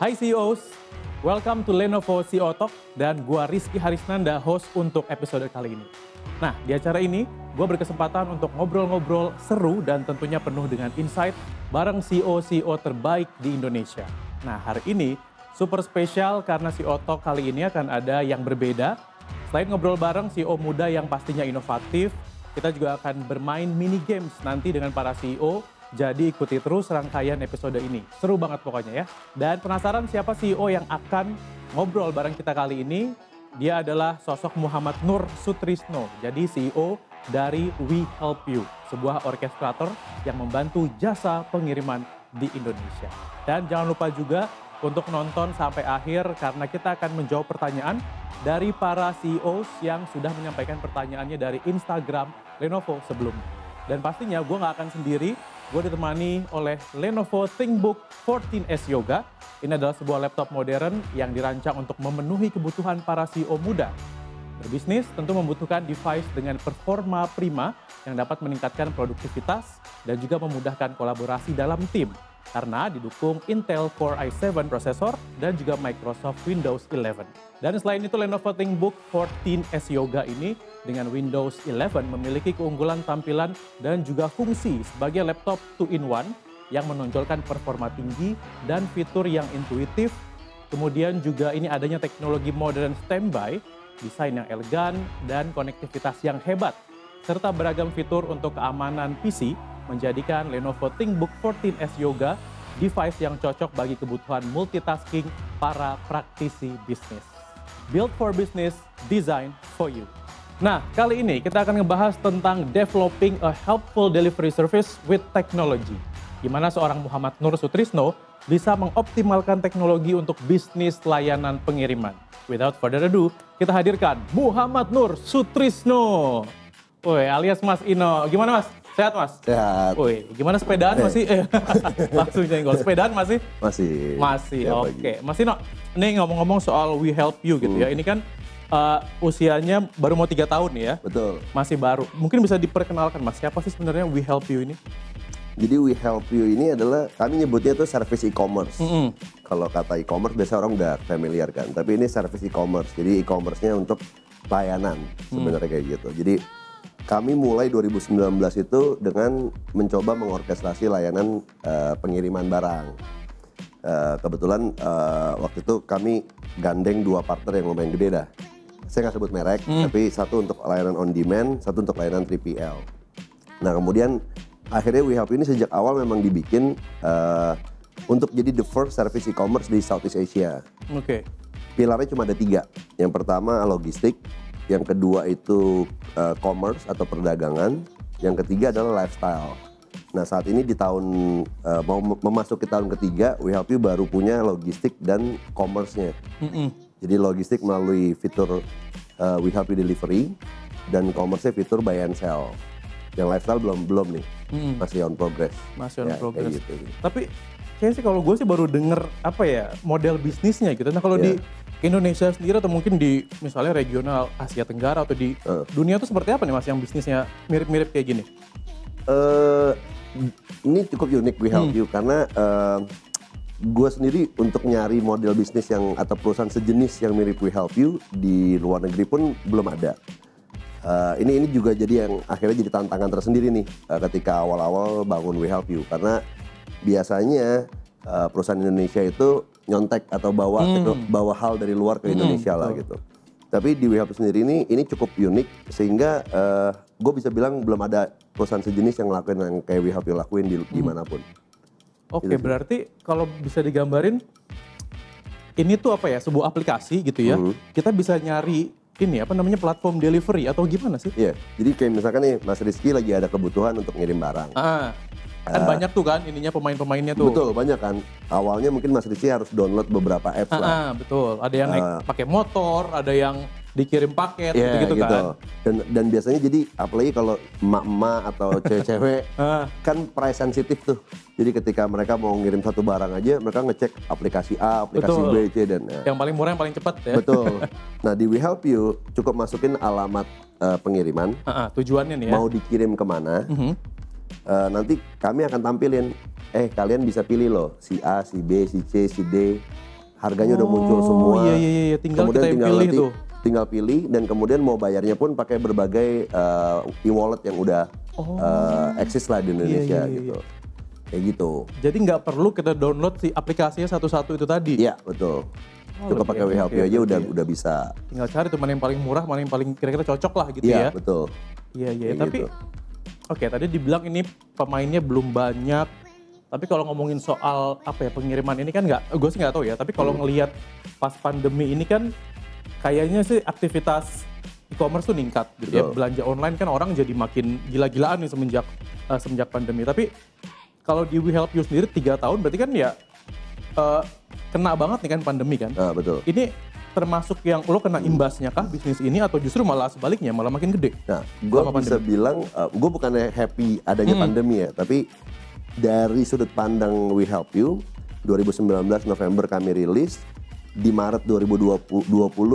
Hai CEOs, welcome to Lenovo CEO Talk dan gua Rizky Harisnanda, host untuk episode kali ini. Nah, di acara ini gua berkesempatan untuk ngobrol-ngobrol seru dan tentunya penuh dengan insight bareng CEO-CEO terbaik di Indonesia. Nah, hari ini super spesial karena CEO Talk kali ini akan ada yang berbeda. Selain ngobrol bareng CEO muda yang pastinya inovatif, kita juga akan bermain mini games nanti dengan para CEO. Jadi ikuti terus rangkaian episode ini. Seru banget pokoknya ya. Dan penasaran siapa CEO yang akan ngobrol bareng kita kali ini? Dia adalah sosok Muhammad Nur Sutrisno. Jadi CEO dari We Help You, sebuah orkestrator yang membantu jasa pengiriman di Indonesia. Dan jangan lupa juga untuk nonton sampai akhir karena kita akan menjawab pertanyaan dari para CEOs yang sudah menyampaikan pertanyaannya dari Instagram Lenovo sebelumnya. Dan pastinya gue nggak akan sendiri, gue ditemani oleh Lenovo ThinkBook 14S Yoga. Ini adalah sebuah laptop modern yang dirancang untuk memenuhi kebutuhan para CEO muda. Berbisnis tentu membutuhkan device dengan performa prima yang dapat meningkatkan produktivitas dan juga memudahkan kolaborasi dalam tim. Karena didukung Intel Core i7 prosesor dan juga Microsoft Windows 11. Dan selain itu Lenovo ThinkBook 14S Yoga ini dengan Windows 11 memiliki keunggulan tampilan dan juga fungsi sebagai laptop 2-in-1 yang menonjolkan performa tinggi dan fitur yang intuitif. Kemudian juga ini adanya teknologi modern standby, desain yang elegan dan konektivitas yang hebat, serta beragam fitur untuk keamanan PC menjadikan Lenovo ThinkBook 14S Yoga device yang cocok bagi kebutuhan multitasking para praktisi bisnis. Built for business, design for you. Nah, kali ini kita akan ngebahas tentang developing a helpful delivery service with technology. Gimana seorang Muhammad Nur Sutrisno bisa mengoptimalkan teknologi untuk bisnis layanan pengiriman. Without further ado, kita hadirkan Muhammad Nur Sutrisno. Woi, alias Mas Ino. Gimana Mas? Sehat Mas? Sehat. Woi, gimana sepedaan masih? Langsung nyenggol. Sepedaan masih? Masih, ya, oke. Mas Ino, ini ngomong-ngomong soal We Help You gitu ya. Ini kan usianya baru mau 3 tahun ya. Betul. Masih baru. Mungkin bisa diperkenalkan Mas, siapa sih sebenarnya We Help You ini? Jadi We Help You ini adalah, kami nyebutnya itu service e-commerce. Kalau kata e-commerce biasa orang udah familiar kan. Tapi ini service e-commerce. Jadi e-commerce-nya untuk layanan sebenarnya kayak gitu. Jadi kami mulai 2019 itu dengan mencoba mengorkestrasi layanan pengiriman barang. Kebetulan waktu itu kami gandeng 2 partner yang lumayan gede dah. Saya nggak sebut merek, tapi satu untuk layanan on demand, satu untuk layanan 3PL. Nah kemudian akhirnya We Help You ini sejak awal memang dibikin untuk jadi the first service e-commerce di Southeast Asia. Oke. Pilarnya cuma ada 3. Yang pertama logistik, yang kedua itu commerce atau perdagangan, yang ketiga adalah lifestyle. Nah saat ini di tahun mau memasuki tahun ketiga, We Help You baru punya logistik dan commerce-nya. Jadi logistik melalui fitur We Help You Delivery dan commerce-nya fitur buy and sell. Yang lifestyle belum nih, masih on progress. Masih on progress. Gitu. Tapi kayaknya sih kalau gue sih baru denger apa ya model bisnisnya gitu. Nah kalau di Indonesia sendiri atau mungkin di misalnya regional Asia Tenggara atau di dunia itu seperti apa nih Mas yang bisnisnya mirip-mirip kayak gini? Ini cukup unik We Help You karena gue sendiri untuk nyari model bisnis yang atau perusahaan sejenis yang mirip We Help You di luar negeri pun belum ada. Ini juga jadi yang akhirnya jadi tantangan tersendiri nih ketika awal-awal bangun We Help You karena biasanya perusahaan Indonesia itu nyontek atau bawa hal dari luar ke Indonesia lah gitu. Tapi di We Help You sendiri ini cukup unik sehingga gue bisa bilang belum ada perusahaan sejenis yang ngelakuin yang kayak We Help You lakuin di manapun. Oke, gitu. Berarti kalau bisa digambarin ini tuh apa ya, sebuah aplikasi gitu ya. Kita bisa nyari ini apa namanya platform delivery atau gimana sih? Iya, jadi kayak misalkan nih Mas Rizky lagi ada kebutuhan untuk ngirim barang. Kan banyak tuh kan ininya pemain-pemainnya tuh. Betul, banyak kan. Awalnya mungkin Mas Rizky harus download beberapa apps lah. Betul, ada yang naik pakai motor, ada yang dikirim paket gitu kan. Dan biasanya jadi apalagi kalau emak-emak atau cewek-cewek kan price sensitif tuh. Jadi ketika mereka mau ngirim satu barang aja mereka ngecek aplikasi A, aplikasi B, C dan yang paling murah yang paling cepat ya. Betul. Nah di We Help You cukup masukin alamat pengiriman. Tujuannya nih ya. Mau dikirim kemana. Nanti kami akan tampilin, kalian bisa pilih loh si A, si B, si C, si D. harganya udah muncul semua. Iya. Tinggal kemudian kita yang pilih tuh. Tinggal pilih dan kemudian mau bayarnya pun pakai berbagai e-wallet yang udah eksis lah di Indonesia gitu. Kayak gitu. Jadi nggak perlu kita download si aplikasinya satu-satu itu tadi? Iya, betul. Cukup pakai WeHelpYou aja udah bisa. Tinggal cari tuh mana yang paling murah, mana yang paling kira-kira cocok lah gitu ya? Iya, betul. Iya. Tapi, oke, tadi dibilang ini pemainnya belum banyak. Tapi kalau ngomongin soal pengiriman ini kan gue sih nggak tahu ya. Tapi kalau ngelihat pas pandemi ini kan kayaknya sih aktivitas e-commerce tuh meningkat gitu ya. Belanja online kan orang jadi makin gila-gilaan nih semenjak pandemi. Tapi kalau di WeHelpYou sendiri 3 tahun berarti kan ya kena banget nih kan pandemi kan. Betul. Ini termasuk yang lo kena imbasnya kah bisnis ini atau justru malah sebaliknya malah makin gede? Nah, gue bisa bilang gue bukannya happy adanya pandemi ya, tapi dari sudut pandang WeHelpYou 2019 November kami rilis, di Maret 2020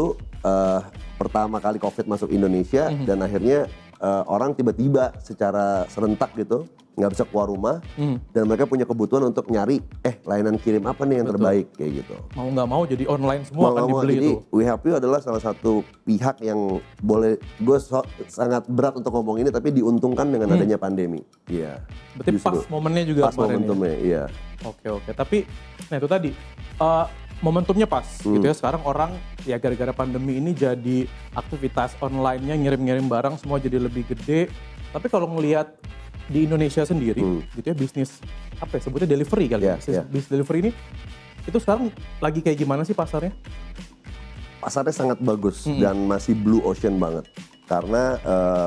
pertama kali COVID masuk Indonesia dan akhirnya orang tiba-tiba secara serentak gitu nggak bisa keluar rumah dan mereka punya kebutuhan untuk nyari layanan kirim apa nih yang terbaik kayak gitu. Mau nggak mau jadi online semua akan dibeli jadi, itu. WeHelpYou adalah salah satu pihak yang gue sangat berat untuk ngomong ini tapi diuntungkan dengan adanya pandemi. Iya. Berarti pas momennya juga pas momentumnya, iya. Oke. Tapi nah itu tadi momentumnya pas gitu ya. Sekarang orang ya gara-gara pandemi ini jadi aktivitas online-nya ngirim-ngirim barang semua jadi lebih gede. Tapi kalau ngelihat di Indonesia sendiri gitu ya bisnis sebutnya delivery kali ya. Bisnis delivery ini itu sekarang lagi kayak gimana sih pasarnya? Pasarnya sangat bagus dan masih blue ocean banget. Karena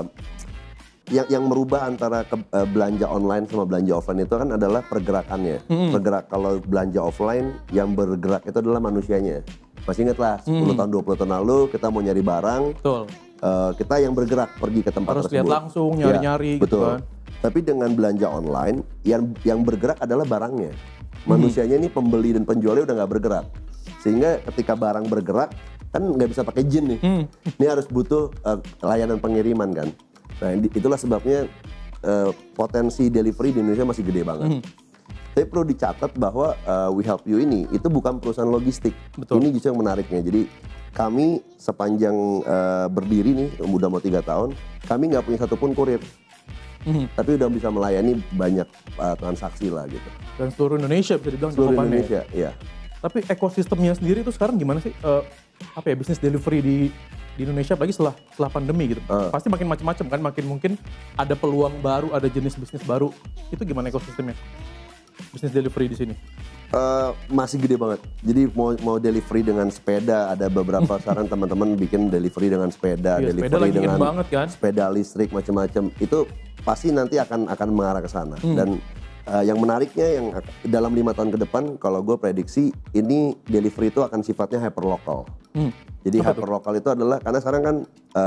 yang merubah antara belanja online sama belanja offline itu kan adalah pergerakannya. Kalau belanja offline yang bergerak itu adalah manusianya. Masih ingat lah 10 tahun 20 tahun lalu kita mau nyari barang. Betul. Kita yang bergerak pergi ke tempat harus tersebut. Harus lihat langsung nyari-nyari gitu kan. Tapi dengan belanja online yang bergerak adalah barangnya. Manusianya ini pembeli dan penjualnya udah nggak bergerak. Sehingga ketika barang bergerak kan nggak bisa pakai jin nih. Ini harus butuh layanan pengiriman kan. Nah itulah sebabnya potensi delivery di Indonesia masih gede banget. Tapi perlu dicatat bahwa WeHelpYou ini itu bukan perusahaan logistik. Betul. Ini justru yang menariknya. Jadi kami sepanjang berdiri nih, udah mau 3 tahun, kami nggak punya satupun kurir. Tapi udah bisa melayani banyak transaksi lah gitu. Dan seluruh Indonesia bisa dibilang seluruh Indonesia, iya. Tapi ekosistemnya sendiri itu sekarang gimana sih? Bisnis delivery di Indonesia apalagi setelah pandemi gitu. Pasti makin macam-macam kan, makin mungkin ada peluang baru, ada jenis bisnis baru. Itu gimana ekosistemnya? Bisnis delivery di sini? Masih gede banget. Jadi mau delivery dengan sepeda, ada beberapa saran teman-teman bikin delivery dengan sepeda, delivery sepeda dengan banget, kan? Sepeda listrik macam-macam. Itu pasti nanti akan mengarah ke sana. Dan yang menariknya yang dalam 5 tahun ke depan, kalau gue prediksi ini delivery itu akan sifatnya hyperlocal. Jadi hyperlocal itu adalah karena sekarang kan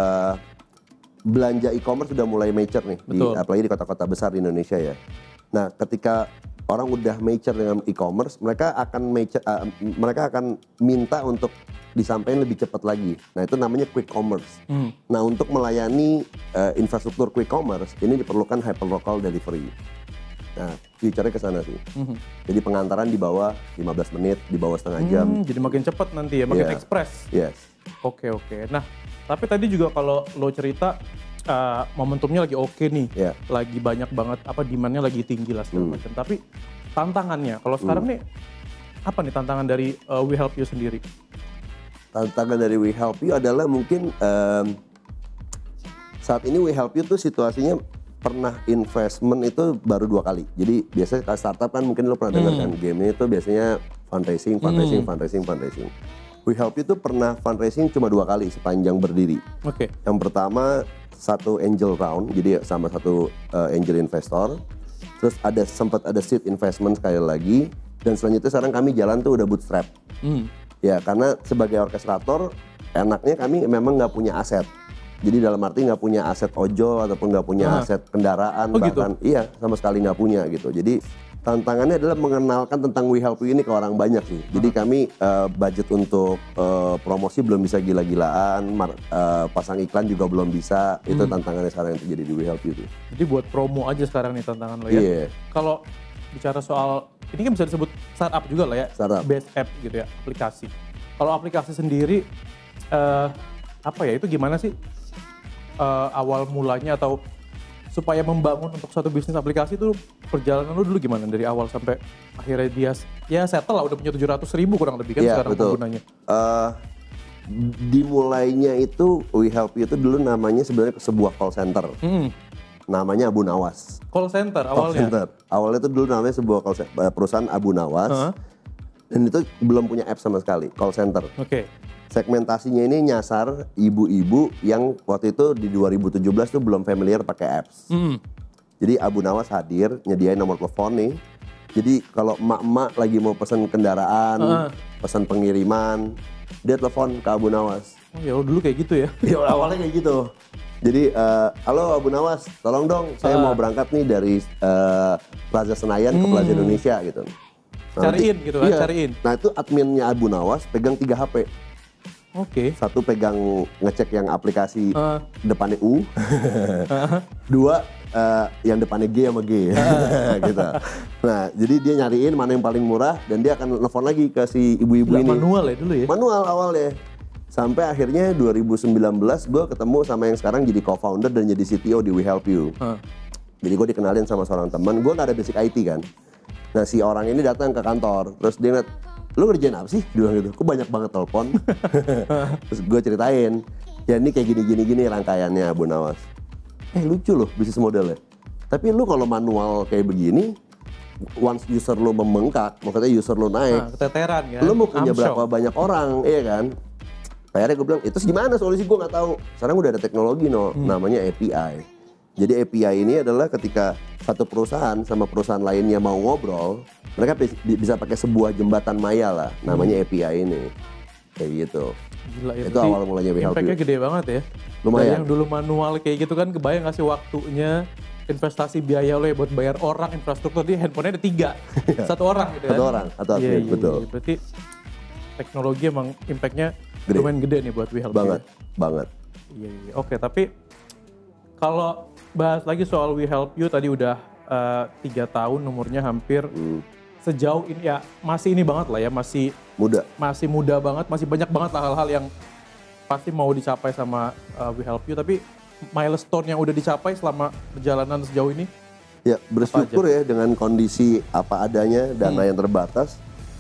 belanja e-commerce sudah mulai mature nih, apalagi di kota-kota besar di Indonesia ya. Nah, ketika orang udah mature dengan e-commerce, mereka akan minta untuk disampaikan lebih cepat lagi. Nah, itu namanya quick commerce. Nah, untuk melayani infrastruktur quick commerce, ini diperlukan hyperlocal delivery. Nah, future-nya ke sana sih. Jadi pengantaran di bawah 15 menit, di bawah setengah jam. Jadi makin cepat nanti ya, makin ekspres. Yes. Oke. Nah, tapi tadi juga kalau lo cerita momentumnya lagi oke nih, lagi banyak banget demand-nya lagi tinggi lah segala macam. Tapi tantangannya, kalau sekarang nih apa nih tantangan dari WeHelpYou sendiri? Tantangan dari WeHelpYou adalah mungkin saat ini WeHelpYou tuh situasinya pernah investment itu baru 2 kali. Jadi biasanya kalau startup kan mungkin lo pernah dengar kan game itu biasanya fundraising. WeHelpYou tuh pernah fundraising cuma 2 kali sepanjang berdiri. Oke. Yang pertama 1 angel round, jadi sama 1 angel investor. Terus sempat ada seed investment sekali lagi. Dan selanjutnya sekarang kami jalan tuh udah bootstrap. Ya karena sebagai orkestrator enaknya kami memang nggak punya aset. Jadi dalam arti nggak punya aset ojol ataupun nggak punya aset kendaraan bahkan gitu? Iya sama sekali nggak punya gitu. Jadi tantangannya adalah mengenalkan tentang WeHelpYou ini ke orang banyak sih. Jadi kami budget untuk promosi belum bisa gila-gilaan, pasang iklan juga belum bisa. Itu tantangannya sekarang yang terjadi di WeHelpYou tuh. Jadi buat promo aja sekarang nih tantangan lo ya. Iya. Kalau bicara soal, ini kan bisa disebut startup juga lah ya, Startup. base app gitu ya, aplikasi. Kalau aplikasi sendiri, apa ya, itu gimana sih awal mulanya atau supaya membangun untuk suatu bisnis aplikasi itu perjalanan lu dulu gimana dari awal sampai akhirnya dia ya settle lah, udah punya 700.000 kurang lebih kan sekarang penggunanya. Dimulainya itu We Help You itu dulu namanya sebenarnya sebuah call center. Namanya Abu Nawas. Call center awalnya? Call center. Awalnya itu dulu namanya sebuah perusahaan Abu Nawas. Dan itu belum punya app sama sekali, call center. Oke. Segmentasinya ini nyasar ibu-ibu yang waktu itu di 2017 tuh belum familiar pakai apps. Jadi Abu Nawas hadir, nyediain nomor telepon nih. Jadi kalau emak-emak lagi mau pesan kendaraan, pesan pengiriman, dia telepon ke Abu Nawas. Oh ya dulu kayak gitu ya? Ya awalnya kayak gitu. Jadi, halo Abu Nawas, tolong dong saya mau berangkat nih dari Plaza Senayan ke Plaza Indonesia gitu. Cariin gitu kan, cariin. Nah itu adminnya Abu Nawas pegang 3 HP. Oke. Satu pegang ngecek yang aplikasi depannya U. Dua yang depannya G sama G. Gitu. Nah jadi dia nyariin mana yang paling murah dan dia akan nelfon lagi ke si ibu-ibu ini. Manual ya dulu ya? Manual awalnya. Sampai akhirnya 2019 gue ketemu sama yang sekarang jadi co-founder dan jadi CTO di We Help You. Jadi gue dikenalin sama seorang teman, gue gak ada basic IT kan. Nah si orang ini datang ke kantor, terus dia ngeliat, lu ngerjain apa sih? Dia bilang gitu, kok banyak banget telepon. Terus gue ceritain, ya ini kayak gini rangkaiannya Abu Nawas. Lucu loh bisnis modelnya. Tapi lu kalau manual kayak begini, once user lu membengkak, maksudnya user lu naik, keteteran kan? Lu mau punya berapa banyak orang, iya kan? Akhirnya gue bilang, itu gimana solusi, gue gak tahu. Sekarang udah ada teknologi namanya API. Jadi API ini adalah ketika satu perusahaan sama perusahaan lainnya mau ngobrol, mereka bisa pakai sebuah jembatan maya lah, namanya API ini. Kayak gitu. Gila ya. Itu awal mulanya We Help You. Impact-nya gede banget ya. Lumayan. Dari yang dulu manual kayak gitu kan, kebayang ngasih waktunya, investasi biaya lo ya buat bayar orang, infrastruktur, di handphonenya ada 3. Satu orang gitu kan. Satu orang, satu admin, betul. Berarti teknologi emang impact-nya lumayan gede nih buat We Help You. Banget. Iya. Oke, tapi kalau bahas lagi soal We Help You, tadi udah 3 tahun umurnya hampir. Sejauh ini ya masih ini banget lah ya, masih muda banget, masih banyak banget lah hal-hal yang pasti mau dicapai sama We Help You. Tapi milestone yang udah dicapai selama perjalanan sejauh ini? Ya bersyukur ya dengan kondisi apa adanya, dana yang terbatas.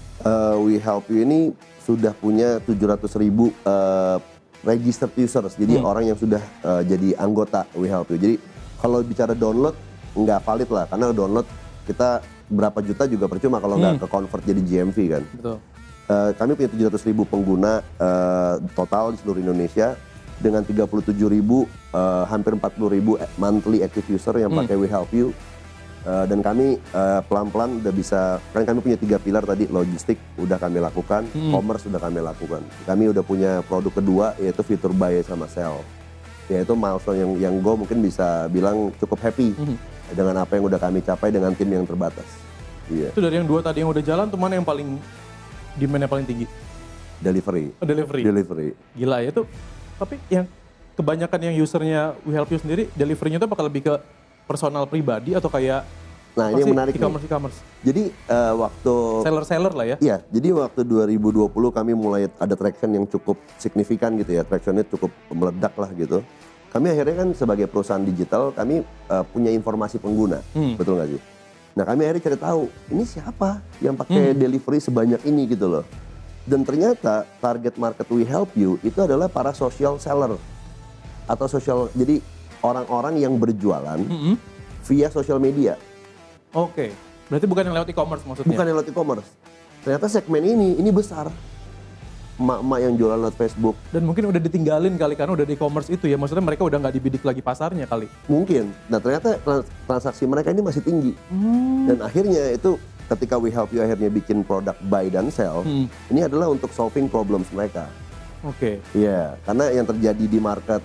We Help You ini sudah punya 700.000 registered users, jadi orang yang sudah jadi anggota We Help You. Jadi kalau bicara download nggak valid lah, karena download kita berapa juta juga percuma kalau nggak ke-convert jadi GMV kan. Betul. Kami punya 700.000 pengguna total di seluruh Indonesia dengan 37.000 hampir 40.000 monthly active user yang pakai We Help You. Dan kami pelan-pelan udah bisa, kan kami punya 3 pilar tadi, logistik udah kami lakukan, commerce udah kami lakukan. Kami udah punya produk kedua yaitu fitur buy sama sell. Yaitu milestone yang gue mungkin bisa bilang cukup happy dengan apa yang udah kami capai dengan tim yang terbatas. Iya. Itu dari yang 2 tadi yang udah jalan, tuh mana yang paling demand-nya paling tinggi? Delivery. Delivery. Gila ya tuh. Tapi yang kebanyakan yang usernya We Help You sendiri, delivery-nya tuh bakal lebih ke personal pribadi atau kayak nah ini yang menarik e-commerce? Jadi waktu seller lah ya? Iya, jadi waktu 2020 kami mulai ada traction yang cukup signifikan gitu ya, tractionnya cukup meledak lah gitu. Kami akhirnya kan sebagai perusahaan digital, kami punya informasi pengguna, betul nggak sih? Nah kami akhirnya cari tahu, ini siapa yang pakai delivery sebanyak ini gitu loh. Dan ternyata target market We Help You itu adalah para social seller atau jadi orang-orang yang berjualan via social media. Oke, berarti bukan yang lewat e-commerce maksudnya? Bukan yang lewat e-commerce. Ternyata segmen ini besar. Emak-emak yang jualan lewat Facebook. Dan mungkin udah ditinggalin kali karena udah di e-commerce itu ya, maksudnya mereka udah nggak dibidik lagi pasarnya kali? Mungkin. Nah ternyata transaksi mereka ini masih tinggi. Dan akhirnya itu ketika We Help You akhirnya bikin produk buy dan sell, ini adalah untuk solving problems mereka. Oke. Iya, karena yang terjadi di market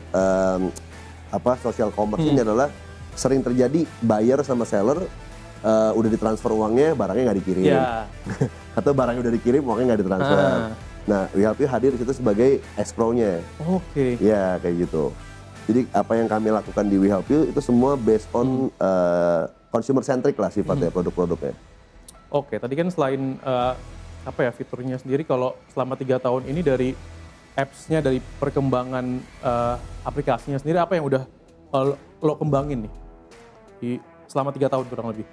social commerce ini adalah sering terjadi buyer sama seller udah ditransfer uangnya, barangnya nggak dikirim. Yeah. Atau barangnya udah dikirim, uangnya nggak ditransfer. Nah, We Help You hadir di situ sebagai escrow-nya. Oke. Ya, kayak gitu. Jadi apa yang kami lakukan di We Help You itu semua based on consumer centric lah sifatnya produk-produknya. Oke, tadi kan selain fiturnya sendiri, kalau selama 3 tahun ini dari apps-nya, dari perkembangan aplikasinya sendiri, apa yang udah lo kembangin nih selama 3 tahun kurang lebih?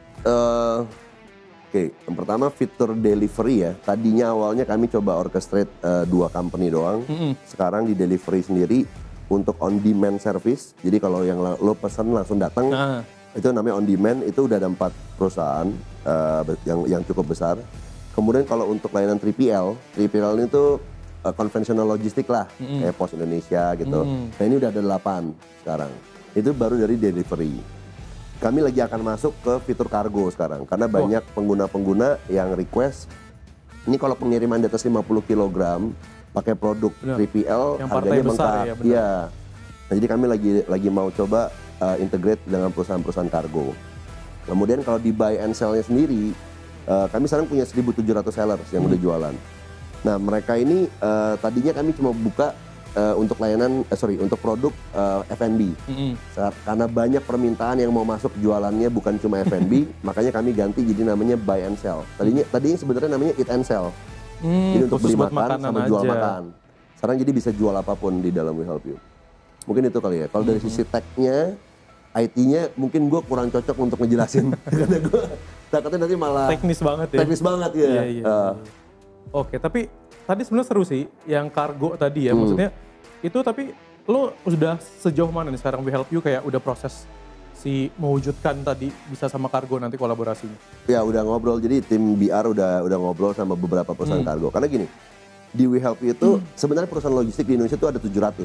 Oke, yang pertama fitur delivery ya. Tadinya awalnya kami coba orchestrate 2 company doang. Sekarang di delivery sendiri untuk on demand service. Jadi kalau yang lo pesan langsung datang, itu namanya on demand. Itu udah ada 4 perusahaan yang cukup besar. Kemudian kalau untuk layanan 3PL ini tuh konvensional logistik lah, kayak Pos Indonesia gitu. Nah ini udah ada 8 sekarang. Itu baru dari delivery. Kami lagi akan masuk ke fitur kargo sekarang, karena banyak pengguna-pengguna yang request, ini kalau pengiriman di atas 50 kg pakai produk 3PL, yang harganya besar, bengkak. Iya. Nah, jadi kami lagi mau coba integrate dengan perusahaan-perusahaan kargo. Kemudian kalau di buy and sell-nya sendiri, kami sekarang punya 1.700 sellers yang udah jualan. Nah mereka ini tadinya kami cuma buka untuk layanan, untuk produk F&B. Karena banyak permintaan yang mau masuk jualannya bukan cuma F&B, makanya kami ganti jadi namanya buy and sell. Tadinya sebenarnya namanya eat and sell. Jadi untuk beli makan sama jual makan. Sekarang jadi bisa jual apapun di dalam We Help You. Mungkin itu kali ya. Kalau dari sisi tech-nya, IT-nya mungkin gue kurang cocok untuk ngejelasin. Karena gue takutnya nanti malah teknis banget ya. Teknis banget ya. Iya. Oke, tapi tadi sebenarnya seru sih yang kargo tadi ya. Maksudnya itu, tapi lo udah sejauh mana nih sekarang We Help You kayak udah proses si mewujudkan tadi bisa sama kargo nanti kolaborasinya? Ya udah ngobrol, jadi tim BR udah ngobrol sama beberapa perusahaan kargo. Karena gini, di We Help You itu sebenarnya perusahaan logistik di Indonesia itu ada 700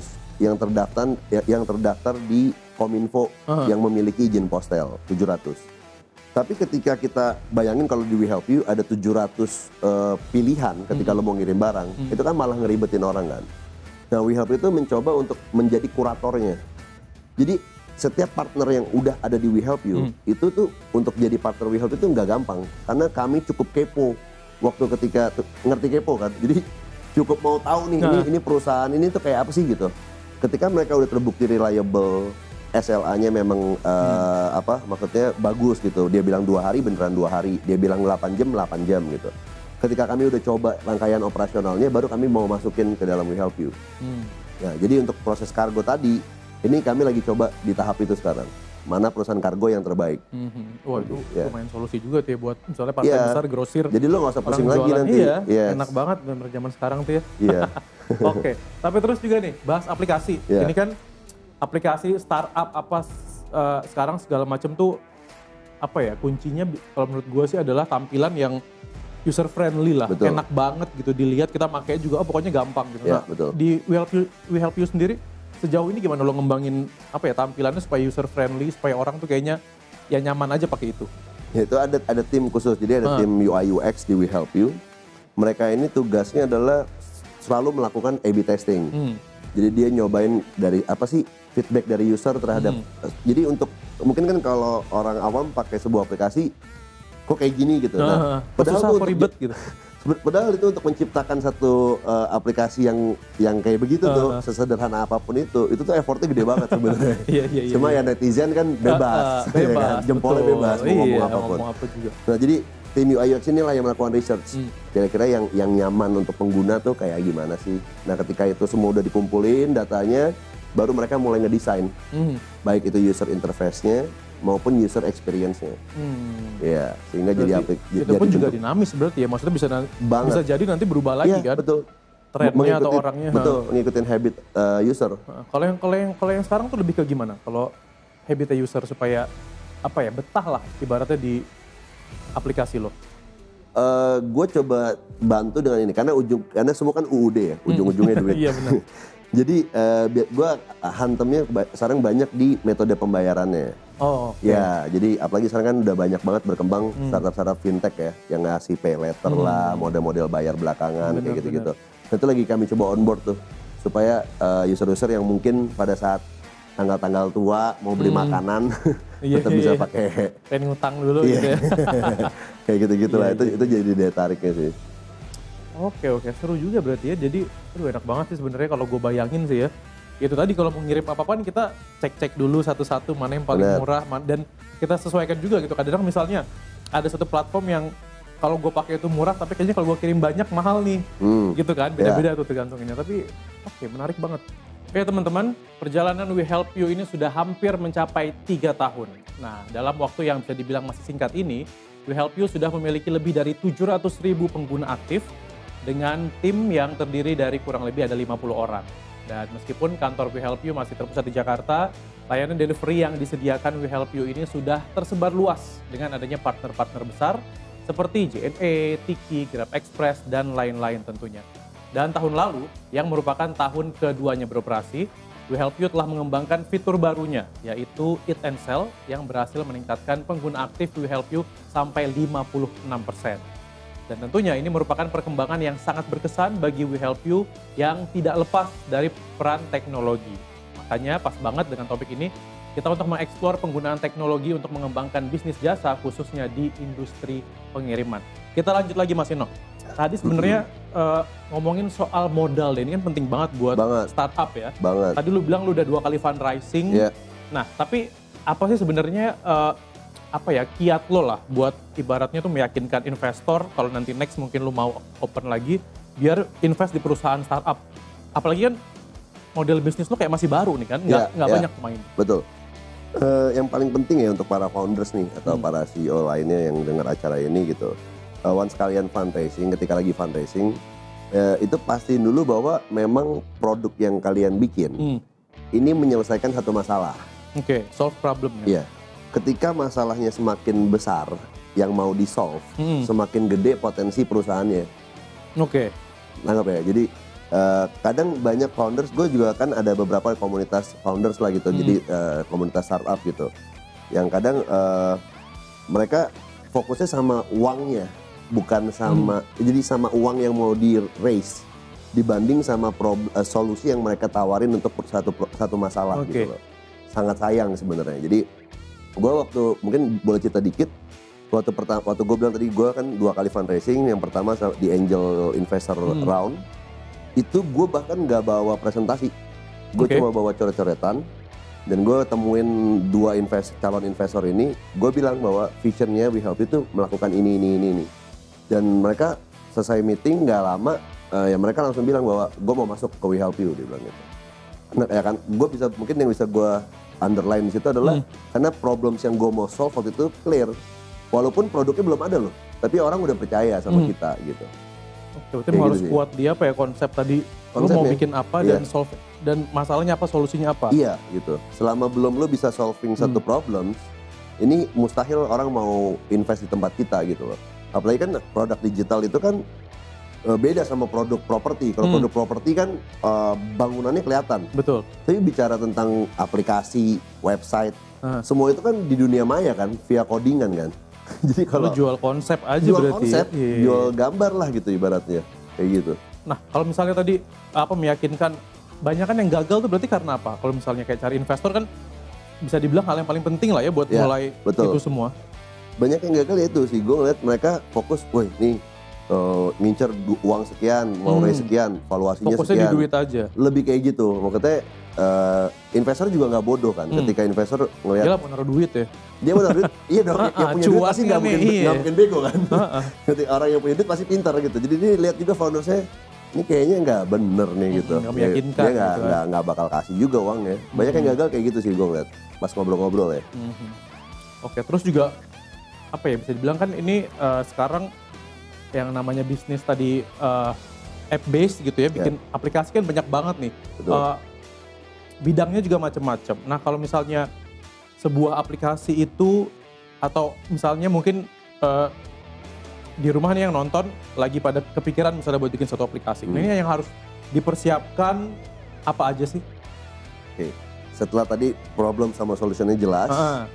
yang terdaftar di Kominfo yang memiliki izin postel, 700. Tapi ketika kita bayangin kalau di We Help You ada 700 pilihan ketika lo mau ngirim barang, itu kan malah ngeribetin orang kan. Nah We Help You itu mencoba untuk menjadi kuratornya. Jadi setiap partner yang udah ada di We Help You, itu tuh untuk jadi partner We Help You itu nggak gampang. Karena kami cukup kepo waktu ketika, ngerti kepo kan, jadi cukup mau tahu nih ini perusahaan ini tuh kayak apa sih gitu. Ketika mereka udah terbukti reliable, SLA-nya memang maksudnya bagus gitu. Dia bilang 2 hari beneran 2 hari, dia bilang 8 jam gitu. Ketika kami udah coba rangkaian operasionalnya, baru kami mau masukin ke dalam We Help You. Nah, jadi untuk proses kargo tadi, ini kami lagi coba di tahap itu sekarang. Mana perusahaan kargo yang terbaik. Wah itu lumayan solusi juga tuh ya buat misalnya partai besar, grosir. Jadi lo gak usah pusing lagi nanti. Enak banget bener zaman sekarang tuh ya. Iya. Oke, tapi terus juga nih bahas aplikasi. Ini kan aplikasi startup sekarang segala macam tuh kuncinya kalau menurut gue sih adalah tampilan yang user friendly lah. Betul. Enak banget gitu dilihat, kita makanya juga pokoknya gampang gitu. Nah, betul. Di We Help You sendiri sejauh ini gimana lo ngembangin tampilannya supaya user friendly, supaya orang tuh kayaknya ya nyaman aja pakai itu? Ya, itu ada tim khusus, jadi ada tim UI UX di We Help You. Mereka ini tugasnya adalah selalu melakukan A/B testing. Jadi dia nyobain dari feedback dari user terhadap. Jadi untuk mungkin kan kalau orang awam pakai sebuah aplikasi kok kayak gini gitu. Nah, padahal itu ribet gitu. Padahal itu untuk menciptakan satu aplikasi yang kayak begitu tuh, sesederhana apapun itu tuh effortnya gede banget sebenarnya. Cuma ya netizen kan bebas, jempolnya bebas mau ngomong apapun. Nah jadi tim UI UX inilah yang melakukan research. Kira-kira yang nyaman untuk pengguna tuh kayak gimana sih. Nah ketika itu semua udah dikumpulin datanya, baru mereka mulai ngedesain. Baik itu user interface-nya maupun user experience-nya. Ya, sehingga berarti jadi aplikasi. Itu pun juga dinamis berarti ya, maksudnya bisa jadi nanti berubah lagi kan? Betul. Trennya atau orangnya. Betul, ngikutin habit user. Kalau yang sekarang tuh lebih ke gimana? Kalau habit user supaya betah lah ibaratnya di aplikasi lo. Gue coba bantu dengan ini karena semua kan UUD ya, ujung-ujungnya duit. Iya benar. Jadi gue hantemnya sekarang banyak di metode pembayarannya. Ya, jadi apalagi sekarang kan udah banyak banget berkembang startup-startup fintech ya, yang ngasih pay later lah, model-model bayar belakangan kayak gitu-gitu. Itu lagi kami coba onboard tuh, supaya user-user yang mungkin pada saat tanggal-tanggal tua mau beli makanan tetap bisa pakai. Pengen ngutang dulu gitu ya. Kayak gitu-gitu lah, itu jadi daya tariknya sih. Oke, seru juga berarti ya. Jadi enak banget sih sebenarnya kalau gue bayangin sih ya. Itu tadi kalau mau ngirim apa-apa kita cek dulu satu-satu mana yang paling murah dan kita sesuaikan juga gitu. Kadang misalnya ada satu platform yang kalau gue pakai itu murah, tapi kayaknya kalau gue kirim banyak mahal nih, gitu kan, beda-beda tuh tergantunginnya. Tapi oke, menarik banget. Oke teman-teman, perjalanan We Help You ini sudah hampir mencapai 3 tahun. Nah, dalam waktu yang bisa dibilang masih singkat ini, We Help You sudah memiliki lebih dari 700.000 pengguna aktif dengan tim yang terdiri dari kurang lebih ada 50 orang. Dan meskipun kantor We Help You masih terpusat di Jakarta, layanan delivery yang disediakan We Help You ini sudah tersebar luas dengan adanya partner-partner besar seperti JNE, Tiki, Grab Express, dan lain-lain tentunya. Dan tahun lalu, yang merupakan tahun keduanya beroperasi, We Help You telah mengembangkan fitur barunya, yaitu Eat and Sell yang berhasil meningkatkan pengguna aktif We Help You sampai 56%. Dan tentunya ini merupakan perkembangan yang sangat berkesan bagi We Help You yang tidak lepas dari peran teknologi. Makanya pas banget dengan topik ini, kita untuk mengeksplor penggunaan teknologi untuk mengembangkan bisnis jasa khususnya di industri pengiriman. Kita lanjut lagi Mas Ino. Tadi sebenarnya ngomongin soal modal deh, ini kan penting banget buat startup ya. Tadi lu bilang lu udah 2 kali fundraising. Nah, tapi apa sih sebenarnya kiat lo lah buat ibaratnya tuh meyakinkan investor kalau nanti next mungkin lu mau open lagi biar invest di perusahaan startup. Apalagi kan model bisnis lo kayak masih baru nih kan, nggak banyak pemain. Betul. Yang paling penting ya untuk para founders nih atau para CEO lainnya yang dengar acara ini gitu. Once kalian fundraising, ketika lagi fundraising, itu pastiin dulu bahwa memang produk yang kalian bikin ini menyelesaikan satu masalah. Oke, solve problem ya. Iya. Ketika masalahnya semakin besar yang mau di-solve, semakin gede potensi perusahaannya. Oke. Nanggap ya. Jadi kadang banyak founders, gue juga kan ada beberapa komunitas founders lah gitu, jadi komunitas startup gitu, yang kadang mereka fokusnya sama uangnya, bukan sama, jadi sama uang yang mau di raise dibanding sama solusi yang mereka tawarin untuk satu masalah gitu loh. Sangat sayang sebenarnya. Jadi gue mungkin boleh cerita dikit, waktu gue bilang tadi gue kan 2 kali fundraising, yang pertama di Angel Investor Round. Itu gue bahkan nggak bawa presentasi, gue cuma bawa coret-coretan, dan gue temuin 2 calon investor ini, gue bilang bahwa visionnya We Help You itu melakukan ini, dan mereka selesai meeting nggak lama, ya mereka langsung bilang bahwa gue mau masuk ke We Help You, dia bilang gitu. Nah, ya kan, mungkin yang bisa gue underline di situ adalah karena problems yang gue mau solve waktu itu clear, walaupun produknya belum ada loh, tapi orang udah percaya sama kita gitu. Berarti harus gitu kuat dia konsep tadi, lu mau bikin apa dan solve, dan masalahnya apa, solusinya apa. Iya gitu, selama belum lu bisa solving satu problem, ini mustahil orang mau invest di tempat kita gitu loh. Apalagi kan produk digital itu kan beda sama produk properti. Kalau produk properti kan bangunannya kelihatan. Betul. Tapi bicara tentang aplikasi, website, semua itu kan di dunia maya kan, via codingan kan. Jadi kalau jual konsep aja, berarti jual gambar lah gitu ibaratnya, kayak gitu. Nah kalau misalnya tadi meyakinkan, banyak kan yang gagal tuh berarti karena apa? Kalau misalnya kayak cari investor kan bisa dibilang hal yang paling penting lah ya buat mulai itu semua. Banyak yang gagal ya itu sih, gue ngeliat mereka fokus, woi nih ngincer uang sekian, mau raise sekian, valuasinya fokusnya sekian. Fokusnya di duit aja. Lebih kayak gitu, makanya investor juga nggak bodoh kan, ketika investor ngeliat dia mau naruh duit ya. Dia mau naruh duit, iya dong, yang punya duit pasti nggak mungkin bego kan. Ketika orang yang punya duit pasti pintar gitu, jadi dia lihat juga foundersnya, ini kayaknya nggak bener nih gitu. Nggak meyakinkan. Dia nggak bakal kasih juga uangnya. Banyak yang gagal kayak gitu sih gue ngeliat, pas ngobrol-ngobrol ya. Oke, terus juga bisa dibilang kan ini sekarang yang namanya bisnis tadi app based gitu ya, bikin aplikasi kan banyak banget nih. Bidangnya juga macam-macam. Nah kalau misalnya sebuah aplikasi itu, atau misalnya mungkin di rumah nih yang nonton lagi pada kepikiran misalnya buat bikin satu aplikasi, ini yang harus dipersiapkan apa aja sih? Oke, setelah tadi problem sama solutionnya jelas,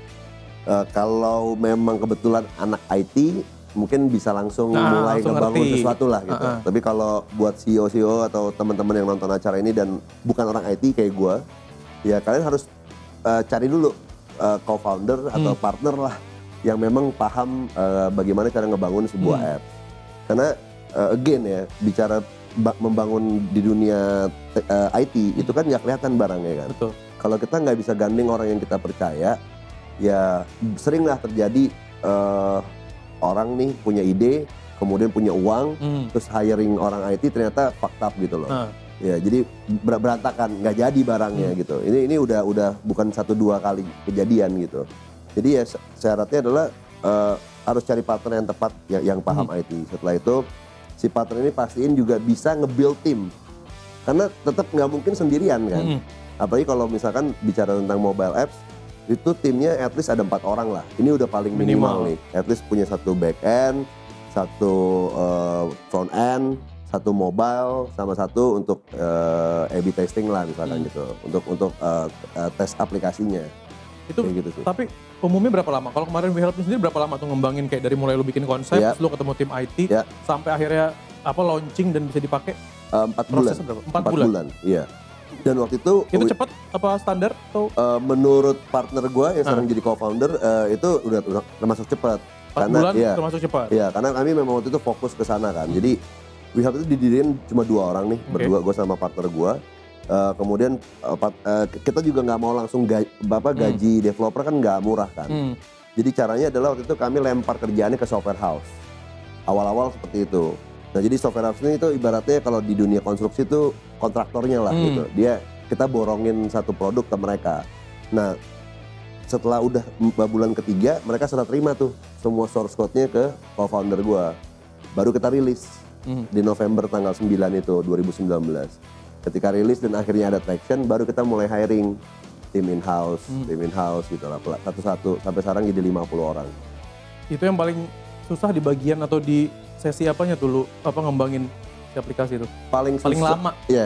kalau memang kebetulan anak IT, mungkin bisa langsung mulai ngebangun sesuatu lah gitu. Tapi kalau buat CEO atau teman-teman yang nonton acara ini dan bukan orang IT kayak gue, ya kalian harus cari dulu co-founder atau partner lah yang memang paham bagaimana cara ngebangun sebuah app. Karena again ya, bicara membangun di dunia IT itu kan nggak kelihatan barangnya kan. Betul. Kalau kita nggak bisa gandeng orang yang kita percaya, ya seringlah terjadi orang nih punya ide, kemudian punya uang, terus hiring orang IT ternyata fucked up gitu loh. Ya, jadi berantakan, nggak jadi barangnya gitu. Ini udah bukan 1-2 kali kejadian gitu. Jadi ya syaratnya adalah harus cari partner yang tepat yang paham IT. Setelah itu si partner ini pastiin juga bisa nge-build tim. Karena tetap nggak mungkin sendirian kan. Apalagi kalau misalkan bicara tentang mobile apps, itu timnya at least ada 4 orang lah. Ini udah paling minimal nih. At least punya 1 back end, 1 front end, 1 mobile, sama 1 untuk A/B testing lah misalkan gitu. Untuk tes aplikasinya. Itu gitu sih. Tapi umumnya berapa lama? Kalau kemarin WeHelp sendiri berapa lama tuh ngembangin kayak dari mulai lu bikin konsep, terus lu ketemu tim IT, sampai akhirnya launching dan bisa dipakai? 4 bulan. Prosesnya berapa? 4 bulan? Iya. Dan waktu itu cepat apa standar atau? Menurut partner gue yang sekarang jadi co-founder itu udah termasuk cepat. 4 bulan termasuk cepat? Iya, karena kami memang waktu itu fokus ke sana kan. Jadi WeHelp itu didiriin cuma 2 orang nih, berdua, gue sama partner gue. Kemudian kita juga nggak mau langsung gaji developer kan nggak murah kan. Jadi caranya adalah waktu itu kami lempar kerjaannya ke software house. Awal-awal seperti itu. Nah jadi software house ini itu ibaratnya kalau di dunia konstruksi itu kontraktornya lah gitu. Kita borongin satu produk ke mereka. Nah setelah udah bulan ketiga mereka serah terima tuh semua source code-nya ke co-founder gue. Baru kita rilis di November tanggal 9 itu 2019. Ketika rilis dan akhirnya ada traction baru kita mulai hiring tim in-house gitu lah. Satu-satu sampai sekarang jadi 50 orang. Itu yang paling susah di bagian atau di sesi apanya tuh lu ngembangin si aplikasi itu? Paling lama? Iya,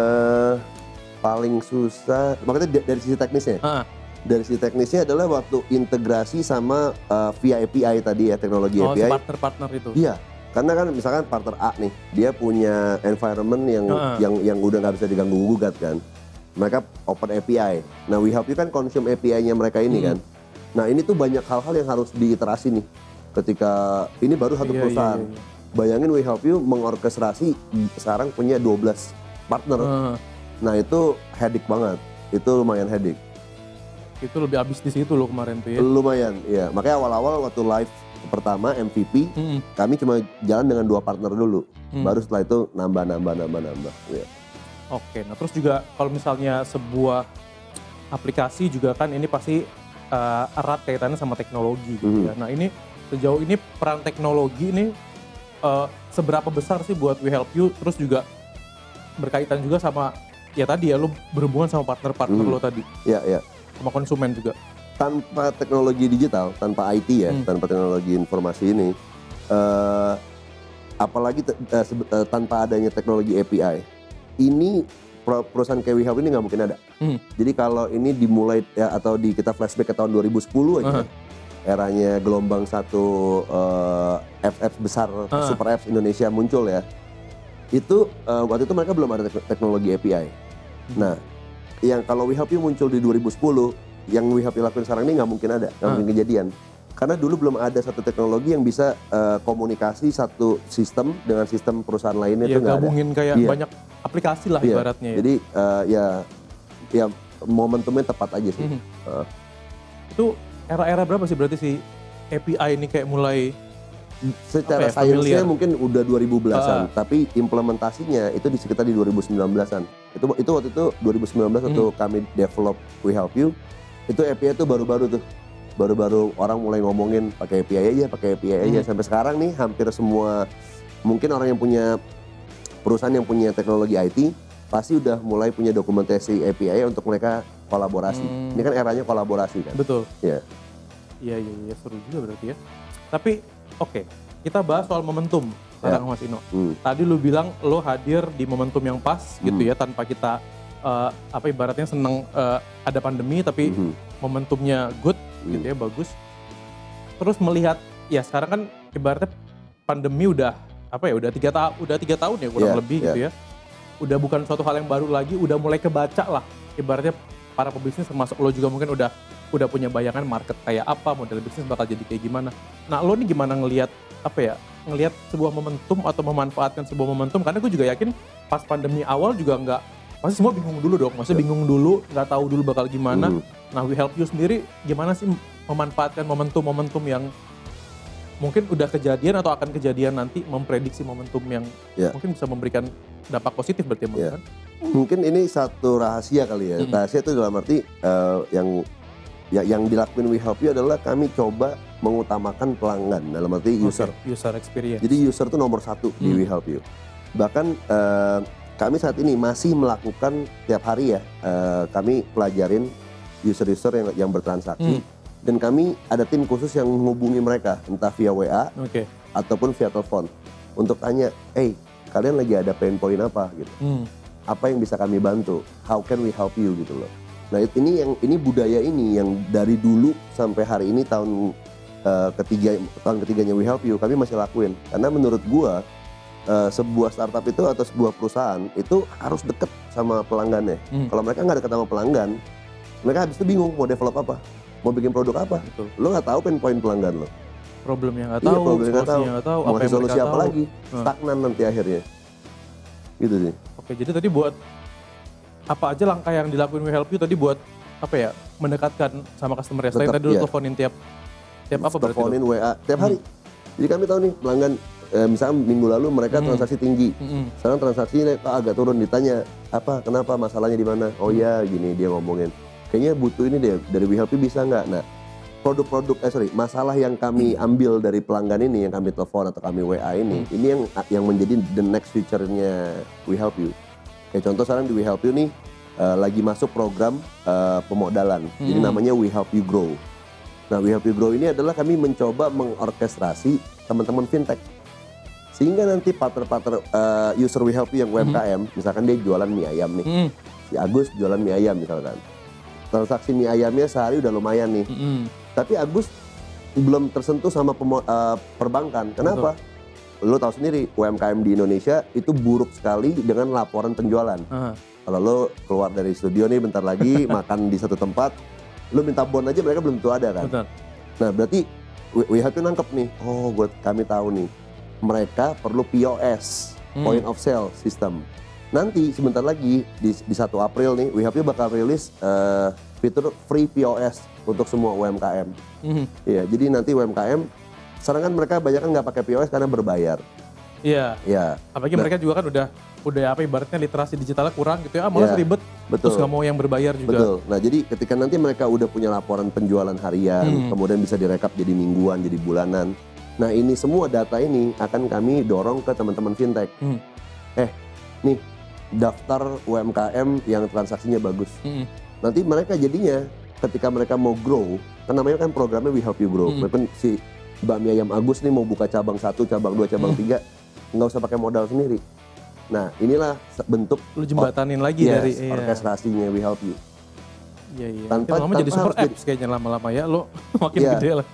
paling susah, makanya dari sisi teknisnya. Dari sisi teknisnya adalah waktu integrasi sama via API tadi ya, teknologi API. Oh, partner-partner itu? Iya, karena kan misalkan partner A nih, dia punya environment yang udah nggak bisa diganggu-gugat kan. Mereka open API. Nah, WeHelp kan consume API-nya mereka ini kan. Nah, ini tuh banyak hal-hal yang harus diiterasi nih. Ketika ini baru satu perusahaan. Bayangin WeHelp mengorkestrasi sekarang punya 12 partner. Nah itu headache banget. Itu lumayan headache. Itu lebih habis di situ loh kemarin tuh ya? Lumayan, iya. Makanya awal-awal waktu live pertama MVP, kami cuma jalan dengan 2 partner dulu. Baru setelah itu nambah. Ya. Oke, nah terus juga kalau misalnya sebuah aplikasi juga kan ini pasti erat kaitannya sama teknologi gitu ya. Nah ini sejauh ini peran teknologi ini seberapa besar sih buat WeHelp You, terus juga berkaitan juga sama ya tadi ya lu berhubungan sama partner-partner lo tadi. Iya. Sama konsumen juga. Tanpa teknologi digital, tanpa IT ya, tanpa teknologi informasi ini, apalagi tanpa adanya teknologi API, ini perusahaan kayak WeHelp ini nggak mungkin ada. Jadi kalau ini dimulai ya, atau kita flashback ke tahun 2010 aja, eranya gelombang 1 apps besar, super apps Indonesia muncul ya. Itu waktu itu mereka belum ada teknologi API. Nah, yang kalau WeHelp muncul di 2010, yang WeHelp lakuin sekarang ini nggak mungkin ada, nggak mungkin kejadian. Karena dulu belum ada satu teknologi yang bisa komunikasi satu sistem dengan sistem perusahaan lainnya itu nggak ada. Gabungin kayak banyak aplikasi lah ibaratnya ya. Jadi ya momentumnya tepat aja sih. Itu era-era berapa sih berarti si API ini kayak mulai secara sainsnya mungkin udah 2010-an, tapi implementasinya itu di sekitar di 2019-an. Itu waktu itu 2019 waktu kami develop WeHelp You, itu API itu baru-baru tuh. Baru-baru orang mulai ngomongin pakai API aja sampai sekarang nih hampir semua mungkin orang yang punya perusahaan yang punya teknologi IT pasti udah mulai punya dokumentasi API untuk mereka kolaborasi. Ini kan eranya kolaborasi kan. Betul. Iya. Iya seru juga berarti ya. Tapi oke, kita bahas soal momentum sekarang Mas Ino. Tadi lu bilang lo hadir di momentum yang pas gitu ya, tanpa kita ibaratnya seneng ada pandemi tapi momentumnya good gitu ya, bagus. Terus melihat ya sekarang kan ibaratnya pandemi udah 3 tahun ya kurang lebih gitu ya. Udah bukan suatu hal yang baru lagi, udah mulai kebaca lah ibaratnya para pebisnis, termasuk lo juga mungkin udah punya bayangan market kayak apa, model bisnis bakal jadi kayak gimana. Nah lo nih gimana ngelihat sebuah momentum atau memanfaatkan sebuah momentum, karena gue juga yakin pas pandemi awal juga pasti semua bingung dulu dong, maksudnya bingung dulu, nggak tahu dulu bakal gimana. Nah WeHelp You sendiri gimana sih memanfaatkan momentum-momentum yang mungkin udah kejadian atau akan kejadian nanti memprediksi momentum yang mungkin bisa memberikan dampak positif berarti kan? Mungkin ini satu rahasia kali ya. Rahasia itu dalam arti yang dilakuin We Help You adalah kami coba mengutamakan pelanggan dalam arti user experience. Jadi user itu nomor satu di We Help You. Bahkan kami saat ini masih melakukan tiap hari ya, kami pelajarin user-user yang bertransaksi. Dan kami ada tim khusus yang menghubungi mereka, entah via WA ataupun via telepon, untuk tanya, kalian lagi ada pain point apa gitu, apa yang bisa kami bantu, how can we help you gitu loh. Nah ini budaya ini yang dari dulu sampai hari ini tahun ketiganya We Help You kami masih lakuin, karena menurut gua sebuah startup itu atau sebuah perusahaan itu harus deket sama pelanggannya. Kalau mereka nggak deket sama pelanggan, mereka habis itu bingung mau develop apa. Mau bikin produk apa? Betul. Lo nggak tahu pain point pelanggan lo. Problemnya nggak tahu, solusinya nggak tahu, mau solusi apa lagi? Stagnan nanti akhirnya. Gitu sih. Oke, jadi tadi buat apa aja langkah yang dilakuin We Help You tadi buat apa ya? Mendekatkan sama customer ya. Selain tadi lo teleponin tiap apa berarti? Teleponin WA tiap hari. Jadi kami tahu nih pelanggan, misalnya minggu lalu mereka transaksi tinggi. Sekarang transaksinya agak turun, ditanya apa, kenapa, masalahnya di mana? Oh ya gini, dia ngomongin. Kayaknya butuh ini deh, dari We Help You bisa nggak? Nah, masalah yang kami ambil dari pelanggan ini, yang kami telepon atau kami WA ini yang menjadi the next feature-nya We Help You. Kayak contoh sekarang di We Help You nih, lagi masuk program pemodalan, jadi namanya We Help You Grow. Nah, We Help You Grow ini adalah kami mencoba mengorkestrasi teman-teman fintech. Sehingga nanti partner-partner user We Help You yang UMKM, misalkan dia jualan mie ayam nih, si Agus jualan mie ayam misalkan. Transaksi mie ayamnya sehari udah lumayan nih. Tapi Agus belum tersentuh sama perbankan. Kenapa? Lo tahu sendiri, UMKM di Indonesia itu buruk sekali dengan laporan penjualan. Kalau lo keluar dari studio nih bentar lagi makan di satu tempat, lo minta bon aja mereka belum tentu ada kan. Betul. Nah berarti We Help You nangkep nih. Oh, kami tahu nih. Mereka perlu POS, point of sale system. Nanti sebentar lagi di 1 April nih, We Help You bakal rilis fitur free POS untuk semua UMKM. Iya, jadi nanti UMKM, sekarang kan mereka banyak kan nggak pakai POS karena berbayar. Iya. Iya. Apalagi mereka juga kan udah apa ibaratnya literasi digitalnya kurang gitu ya, malah ribet. Betul. Terus nggak mau yang berbayar juga. Betul. Nah jadi ketika nanti mereka udah punya laporan penjualan harian, kemudian bisa direkap jadi mingguan, jadi bulanan. Nah ini semua data ini akan kami dorong ke teman-teman fintech. Nih daftar UMKM yang transaksinya bagus. Nanti mereka jadinya ketika mereka mau grow, kan namanya kan programnya We Help You Grow. Mungkin si Mbak Mie Ayam Agus nih mau buka cabang 1, cabang 2, cabang 3, nggak usah pakai modal sendiri. Nah inilah bentuk lu jembatanin lagi dari orkestrasinya We Help You. Iya. Tanpa jadi super apps kayaknya lama-lama ya, lo makin gede lah.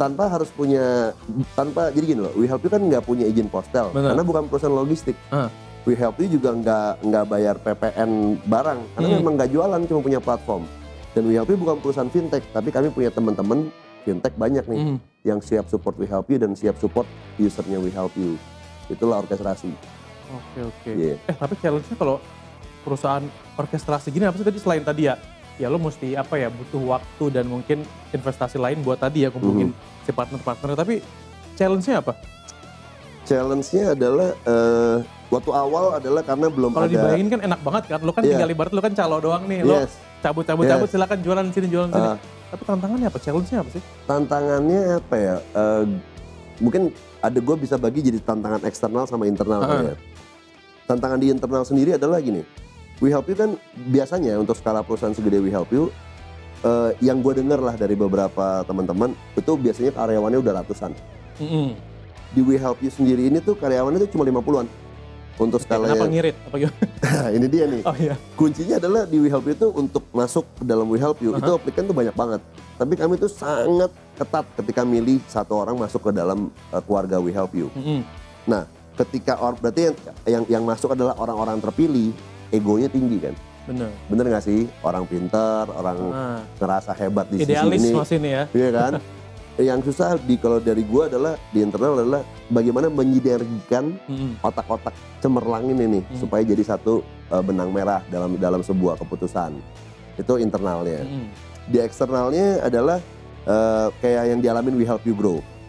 Jadi gini loh, We Help You kan nggak punya izin postal, karena bukan perusahaan logistik. We Help You juga nggak bayar PPN barang, karena memang nggak jualan, cuma punya platform. Dan We Help You bukan perusahaan fintech, tapi kami punya teman-teman fintech banyak nih yang siap support We Help You dan siap support usernya We Help You. Itulah orkestrasi. Oke. Tapi challenge-nya kalau perusahaan orkestrasi gini apa sih tadi selain tadi ya lo mesti butuh waktu dan mungkin investasi lain buat tadi ya kumpulin si partner-partner, tapi challenge-nya apa? Challenge-nya adalah waktu awal adalah karena belum kalau ada. Kalau dibayangin kan enak banget kan, lo kan tinggal ibarat lo kan calo doang nih, lo cabut silakan jualan sini. Tapi tantangannya apa? Challenge-nya apa sih? Tantangannya apa ya? Mungkin gue bisa bagi jadi tantangan eksternal sama internal ya. Tantangan di internal sendiri adalah gini, We Help You kan biasanya untuk skala perusahaan segede We Help You, yang gue denger lah dari beberapa teman-teman itu biasanya karyawannya udah ratusan. Di We Help You sendiri ini tuh karyawannya tuh cuma 50-an. Untuk skala kenapa ngirit? Apa ini dia nih. Oh, iya. Kuncinya adalah di We Help You itu untuk masuk ke dalam We Help You itu aplikan tuh banyak banget. Tapi kami tuh sangat ketat ketika milih satu orang masuk ke dalam keluarga We Help You. Nah, ketika berarti yang masuk adalah orang-orang terpilih, egonya tinggi kan? Bener nggak sih? Orang pintar, orang ngerasa hebat di idealis sisi ini. Idealis ini ya. Iya kan? Yang susah kalau dari gua adalah di internal adalah bagaimana menyinergikan otak-otak cemerlang ini supaya jadi satu benang merah dalam sebuah keputusan. Itu internalnya. Di eksternalnya adalah kayak yang dialamin We Help You Grow.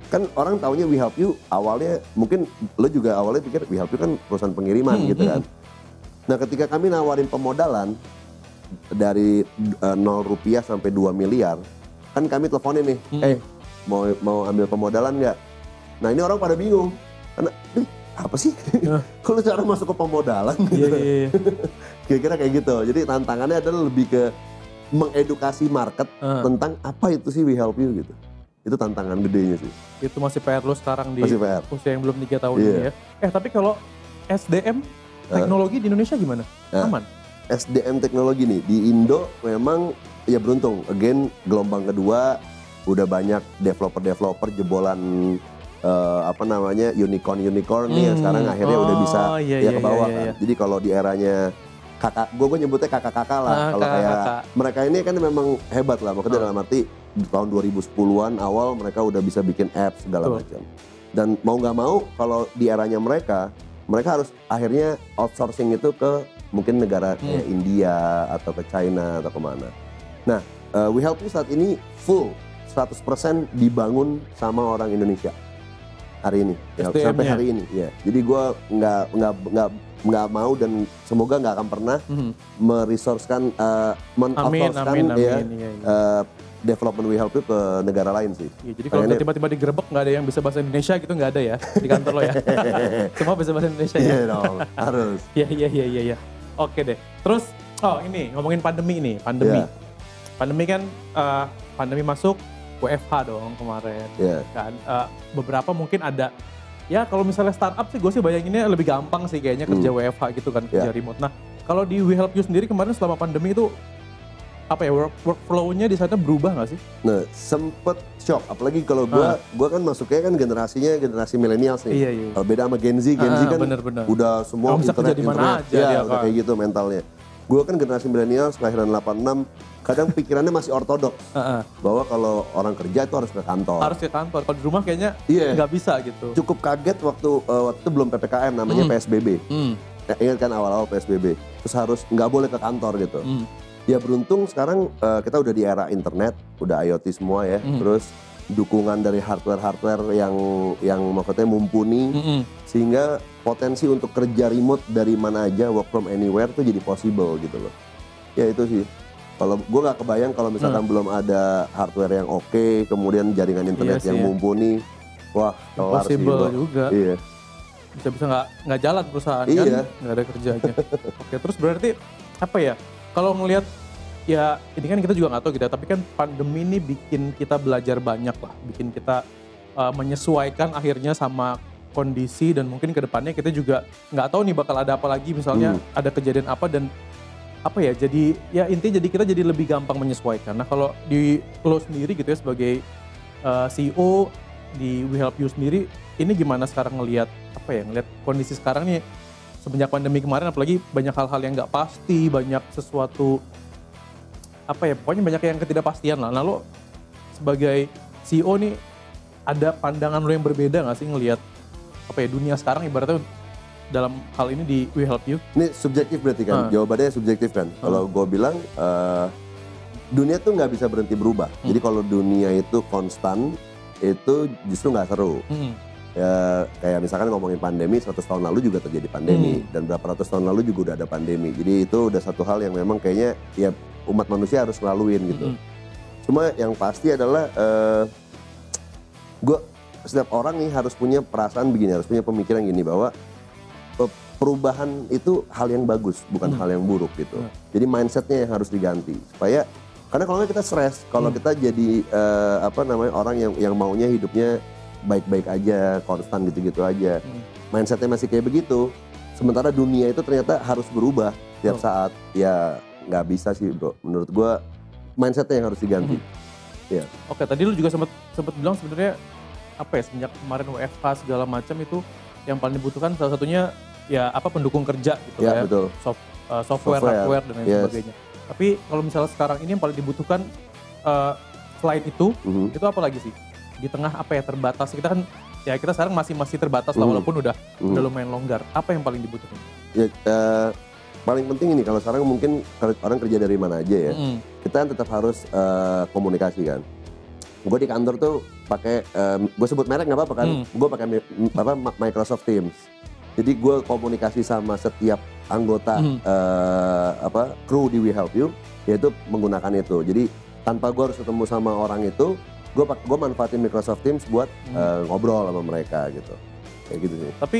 kan orang taunya We Help You awalnya mungkin lo juga awalnya pikir We Help You kan perusahaan pengiriman gitu kan. Nah ketika kami nawarin pemodalan dari 0 rupiah sampai 2 miliar, kan kami teleponin nih, mau ambil pemodalan nggak? Nah ini orang pada bingung, karena apa sih? Kalau cara masuk ke pemodalan? Iya. Kira-kira kayak gitu. Jadi tantangannya adalah lebih ke mengedukasi market tentang apa itu sih We Help You gitu. Itu tantangan gedenya sih. Itu masih PR lo sekarang di PR. usia yang belum 3 tahun ini ya. Tapi kalau SDM teknologi di Indonesia gimana? Aman? SDM teknologi nih, di Indo memang ya beruntung. Again, gelombang kedua udah banyak developer jebolan unicorn nih yang sekarang akhirnya udah bisa ke bawah kan. Jadi kalau di eranya gue nyebutnya kakak-kakak lah. Kalau kayak mereka ini kan memang hebat lah. Maksudnya dalam arti di tahun 2010-an awal mereka udah bisa bikin apps segala macam. Dan mau nggak mau kalau di eranya mereka harus akhirnya outsourcing itu ke mungkin negara kayak India atau ke China atau kemana. Nah, We Help You saat ini full 100% dibangun sama orang Indonesia hari ini sampai hari ini. Ya, jadi gue nggak mau dan semoga nggak akan pernah meresourcekan, development We Help You ke negara lain sih. Iya, jadi kalau tiba-tiba digerebek nggak ada yang bisa bahasa Indonesia gitu, nggak ada ya di kantor lo ya? Semua bisa bahasa Indonesia ya? Iya dong, harus. Iya. Oke deh. Terus, ini ngomongin pandemi nih, Pandemi kan, pandemi masuk WFH dong kemarin. Kan, beberapa mungkin ada, ya kalau misalnya startup sih gue sih bayanginnya lebih gampang sih kayaknya kerja WFH gitu kan, kerja remote. Nah, kalau di We Help You sendiri kemarin selama pandemi itu, workflow-nya di sana berubah nggak sih? Nah, sempet shock. Apalagi kalau gue kan masuknya kan generasi millennials nih. Iya. Kalau beda sama Gen Z kan bener. udah semua internet, aja udah kayak gitu mentalnya. Gue kan generasi millennials, kelahiran 86, kadang pikirannya masih ortodoks. Bahwa kalau orang kerja itu harus ke kantor. Kalau di rumah kayaknya nggak bisa gitu. Cukup kaget waktu itu belum PPKM, namanya PSBB. Ingat kan awal-awal PSBB. Terus harus nggak boleh ke kantor gitu. Ya beruntung sekarang kita udah di era internet, udah IoT semua ya. Terus dukungan dari hardware yang maksudnya mumpuni, sehingga potensi untuk kerja remote dari mana aja, work from anywhere tuh jadi possible gitu loh. Ya itu sih. Kalau gue nggak kebayang kalau misalkan belum ada hardware yang oke, kemudian jaringan internet yang mumpuni, wah kelar sih. Possible juga. Iya. Bisa nggak jalan perusahaan kan, nggak ada kerjanya. Oke, terus berarti apa ya? Kalau ngelihat, ya ini kan kita juga nggak tahu gitu, tapi kan pandemi ini bikin kita belajar banyak lah, bikin kita menyesuaikan akhirnya sama kondisi, dan mungkin kedepannya kita juga nggak tahu nih bakal ada apa lagi, misalnya ada kejadian apa, dan apa ya, jadi ya intinya jadi kita jadi lebih gampang menyesuaikan. Nah kalau di lo sendiri gitu ya sebagai CEO di We Help You sendiri, ini gimana sekarang ngelihat kondisi sekarang nih semenjak pandemi kemarin, apalagi banyak hal-hal yang nggak pasti, banyak sesuatu pokoknya banyak yang ketidakpastian lah. Nah lo sebagai CEO nih ada pandangan lo yang berbeda nggak sih ngelihat dunia sekarang ibaratnya dalam hal ini di We Help You? Ini subjektif berarti kan, jawabannya subjektif kan. Kalau gue bilang dunia tuh nggak bisa berhenti berubah. Jadi kalau dunia itu konstan, itu justru nggak seru. Ya, kayak misalkan ngomongin pandemi, 100 tahun lalu juga terjadi pandemi, dan berapa ratus tahun lalu juga udah ada pandemi. Jadi itu udah satu hal yang memang kayaknya ya umat manusia harus ngelaluin gitu. Cuma yang pasti adalah setiap orang nih harus punya perasaan begini, harus punya pemikiran gini, bahwa perubahan itu hal yang bagus, bukan hal yang buruk gitu. Jadi mindsetnya yang harus diganti supaya, karena kalau nggak kita stres, kalau kita jadi orang yang maunya hidupnya baik-baik aja, konstan gitu-gitu aja. Mindsetnya masih kayak begitu. Sementara dunia itu ternyata harus berubah tiap saat. Ya nggak bisa sih bro. Menurut gue mindsetnya yang harus diganti. Ya. Oke, tadi lu juga sempat bilang sebenarnya semenjak kemarin WFH segala macam itu yang paling dibutuhkan salah satunya ya pendukung kerja gitu ya. Betul. Software, hardware dan lain sebagainya. Tapi kalau misalnya sekarang ini yang paling dibutuhkan selain itu apa lagi sih? Di tengah terbatas kita kan, ya kita sekarang masih terbatas lah, walaupun udah lumayan longgar. Apa yang paling dibutuhkan? Ya, paling penting ini kalau sekarang mungkin orang kerja dari mana aja ya, kita kan tetap harus komunikasi kan. gue di kantor tuh pakai, gue sebut merek nggak apa-apa kan? Gue pakai Microsoft Teams. Jadi gue komunikasi sama setiap anggota kru di We Help You, yaitu menggunakan itu. Jadi tanpa gue harus ketemu sama orang itu, gue manfaatin Microsoft Teams buat ngobrol sama mereka gitu. Kayak gitu sih. Tapi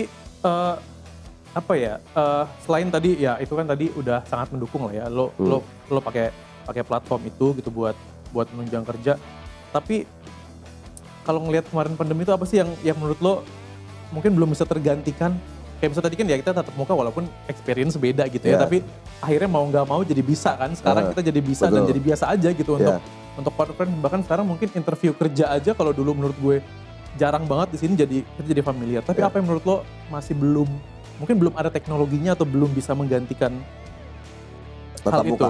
selain tadi ya itu kan tadi udah sangat mendukung lah ya. Lo pakai platform itu gitu buat menunjang kerja. Tapi kalau ngelihat kemarin pandemi itu apa sih yang menurut lo mungkin belum bisa tergantikan? Kayak misalnya tadi kan ya kita tatap muka walaupun experience beda gitu ya, tapi akhirnya mau nggak mau jadi bisa kan. Sekarang kita jadi bisa dan jadi biasa aja gitu untuk partner. Bahkan sekarang mungkin interview kerja aja kalau dulu menurut gue jarang banget di sini jadi familiar. Tapi apa yang menurut lo masih mungkin belum ada teknologinya atau belum bisa menggantikan tatap hal muka. itu?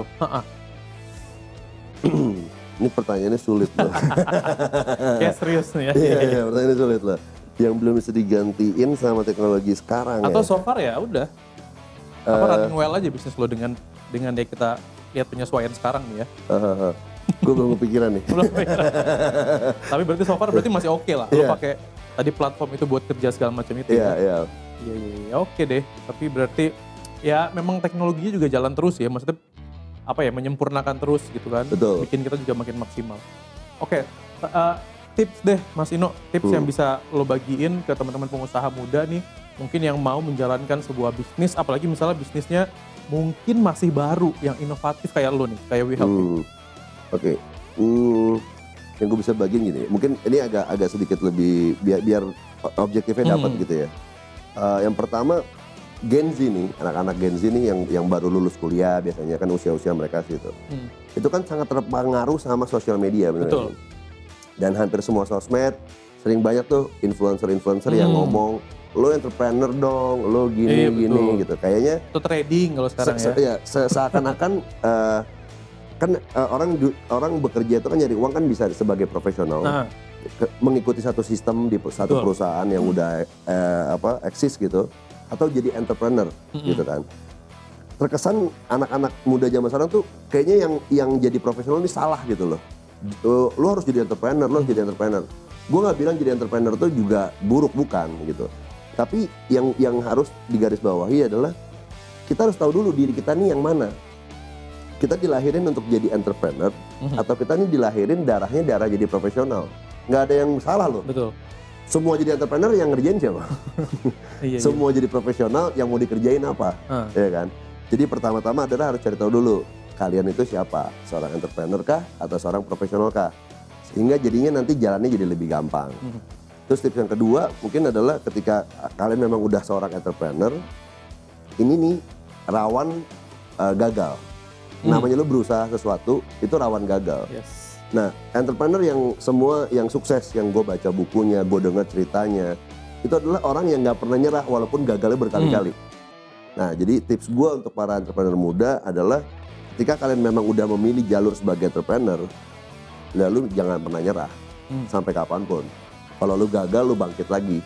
Ini pertanyaannya sulit loh. Kayak serius nih ya. Iya, pertanyaannya sulit loh. Yang belum bisa digantiin sama teknologi sekarang atau so far ya udah running well aja bisnis lo dengan ya kita lihat penyesuaian sekarang nih ya. Gue belum kepikiran nih. Tapi berarti so far berarti masih oke lah. Lo pakai tadi platform itu buat kerja segala macam itu. Iya, oke deh. Tapi berarti ya memang teknologinya juga jalan terus ya. Maksudnya menyempurnakan terus gitu kan. Betul. Bikin kita juga makin maksimal. Oke. Tips deh Mas Ino, tips yang bisa lo bagiin ke teman-teman pengusaha muda nih, mungkin yang mau menjalankan sebuah bisnis, apalagi misalnya bisnisnya mungkin masih baru, yang inovatif kayak lo nih, kayak We Help You. Oke. Yang gue bisa bagiin gini, mungkin ini agak sedikit lebih biar objektifnya dapat gitu ya. Yang pertama, Gen Z nih, anak-anak Gen Z nih yang baru lulus kuliah biasanya kan usia-usia mereka situ. Itu kan sangat terpengaruh sama sosial media bener. Betul. Dan hampir semua sosmed sering banyak tuh influencer yang ngomong, lo entrepreneur dong, lo gini gitu. Kayaknya itu trading kalau sekarang seakan-akan orang bekerja itu kan nyari uang kan bisa sebagai profesional. Mengikuti satu sistem di satu perusahaan yang udah eksis gitu, atau jadi entrepreneur gitu kan. Terkesan anak-anak muda zaman sekarang tuh kayaknya yang jadi profesional ini salah gitu loh. Lo harus jadi entrepreneur, Gue nggak bilang jadi entrepreneur itu juga buruk, bukan gitu. Tapi yang harus digarisbawahi adalah kita harus tahu dulu diri kita nih yang mana. Kita dilahirin untuk jadi entrepreneur atau kita nih dilahirin darahnya darah jadi profesional. Nggak ada yang salah loh. Betul. Semua jadi entrepreneur yang ngerjain siapa? Semua jadi profesional yang mau dikerjain apa? Ya kan? Jadi pertama-tama adalah harus cari tahu dulu. Kalian itu siapa? Seorang entrepreneur kah atau seorang profesional kah? Sehingga jadinya nanti jalannya jadi lebih gampang. Terus tips yang kedua mungkin adalah ketika kalian memang udah seorang entrepreneur, ini nih rawan gagal. Namanya lo berusaha sesuatu, itu rawan gagal. Yes. Nah, entrepreneur yang sukses, yang gue baca bukunya, gue dengar ceritanya, itu adalah orang yang nggak pernah nyerah walaupun gagalnya berkali-kali. Nah, jadi tips gue untuk para entrepreneur muda adalah ketika kalian memang udah memilih jalur sebagai entrepreneur, lalu jangan pernah nyerah sampai kapanpun. Kalau lu gagal, lu bangkit lagi,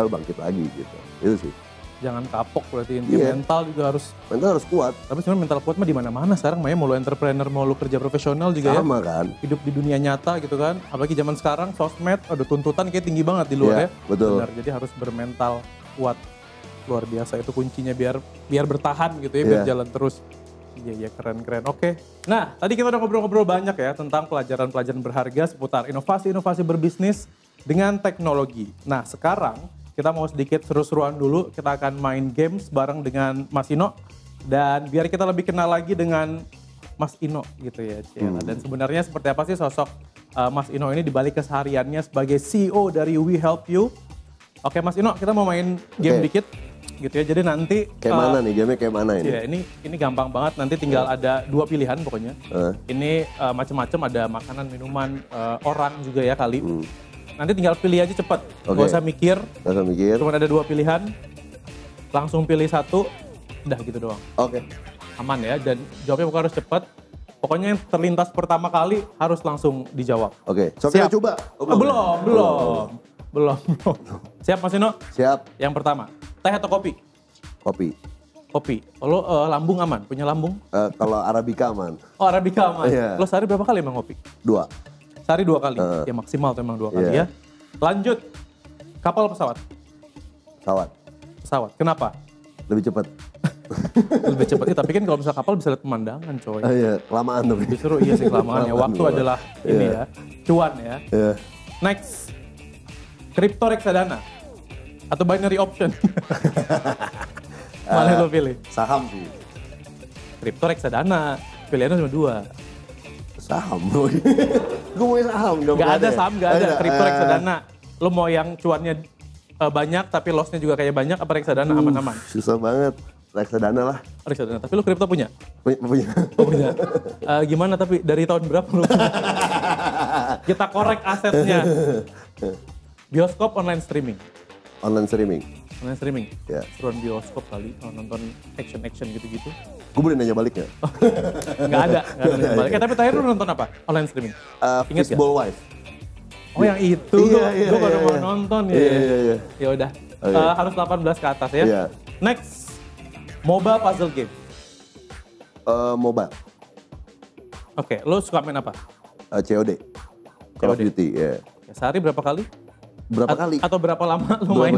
gitu. Itu sih. Jangan kapok berarti intinya. Mental juga harus kuat. Tapi sebenarnya mental kuat mah di mana-mana sekarang, mau lu entrepreneur, mau lu kerja profesional juga sama kan. Hidup di dunia nyata gitu kan. Apalagi zaman sekarang sosmed, ada tuntutan kayak tinggi banget di luar ya. Betul. Benar, jadi harus bermental kuat. Luar biasa itu kuncinya biar bertahan gitu ya, biar jalan terus. Iya, keren. Oke. Nah, tadi kita udah ngobrol-ngobrol banyak ya tentang pelajaran-pelajaran berharga seputar inovasi-inovasi berbisnis dengan teknologi. Nah, sekarang kita mau sedikit seru-seruan dulu. Kita akan main games bareng dengan Mas Ino. Dan biar kita lebih kenal lagi dengan Mas Ino gitu ya, Ciela. Dan sebenarnya seperti apa sih sosok Mas Ino ini dibalik kesehariannya sebagai CEO dari We Help You. Oke, Mas Ino, kita mau main game dikit. Gitu ya, jadi nanti kayak mana nih, gamenya kayak mana ini? Ya, ini gampang banget, nanti tinggal ada 2 pilihan pokoknya. Ini macam-macam, ada makanan, minuman, orang juga ya kali. Nanti tinggal pilih aja cepet, gak usah mikir. Cuma ada 2 pilihan, langsung pilih satu, udah gitu doang. Oke. Aman ya, dan jawabnya bukan harus cepet. Pokoknya yang terlintas pertama kali harus langsung dijawab. Oke, so kita coba. Belum. Siap Mas Ino? Siap. Yang pertama, teh atau kopi? Kopi. Lo lambung aman? Punya lambung? Kalau Arabica aman. Oh, Arabica aman. Iya. Lo sehari berapa kali emang ngopi? 2. Sehari 2 kali. Ya maksimal tuh emang 2 kali ya. Lanjut. Kapal pesawat. Pesawat. Kenapa? Lebih cepat. Lebih cepat. Tapi kan kalau misalnya kapal bisa lihat pemandangan coy. Iya, kelamaan tuh. Lebih seru, iya sih kelamaan ya. Waktu adalah ini ya, cuan ya. Next, crypto reksadana atau binary option. Mana lo pilih? Saham sih. Crypto reksadana, pilihannya cuma 2. Saham. Gue mau saham. Gak ada saham, gak ada. Crypto reksadana. Lo mau yang cuannya banyak tapi lossnya juga kayak banyak, apa reksadana aman-aman? Susah banget. Reksadana lah. Reksadana, tapi lo kripto punya? Punya. Oh, punya. Gimana tapi dari tahun berapa lo punya? Kita korek asetnya. Bioskop online streaming. Online streaming. Online streaming? Ya. Seruan bioskop kali, kalau nonton action-action gitu-gitu. Gue boleh nanya balik gak? Nggak ada nanya balik. Tapi terakhir lu nonton apa? Online streaming? Ingat gak? Fishbowl Wife. Oh yang itu, gue baru mau nonton ya. Iya. Ya udah, harus 18 ke atas ya. Iya. Next, MOBA puzzle game. Mobile. Oke, lo suka main apa? COD. Call of Duty, ya. Sehari berapa kali? Berapa kali? Atau berapa lama lo main?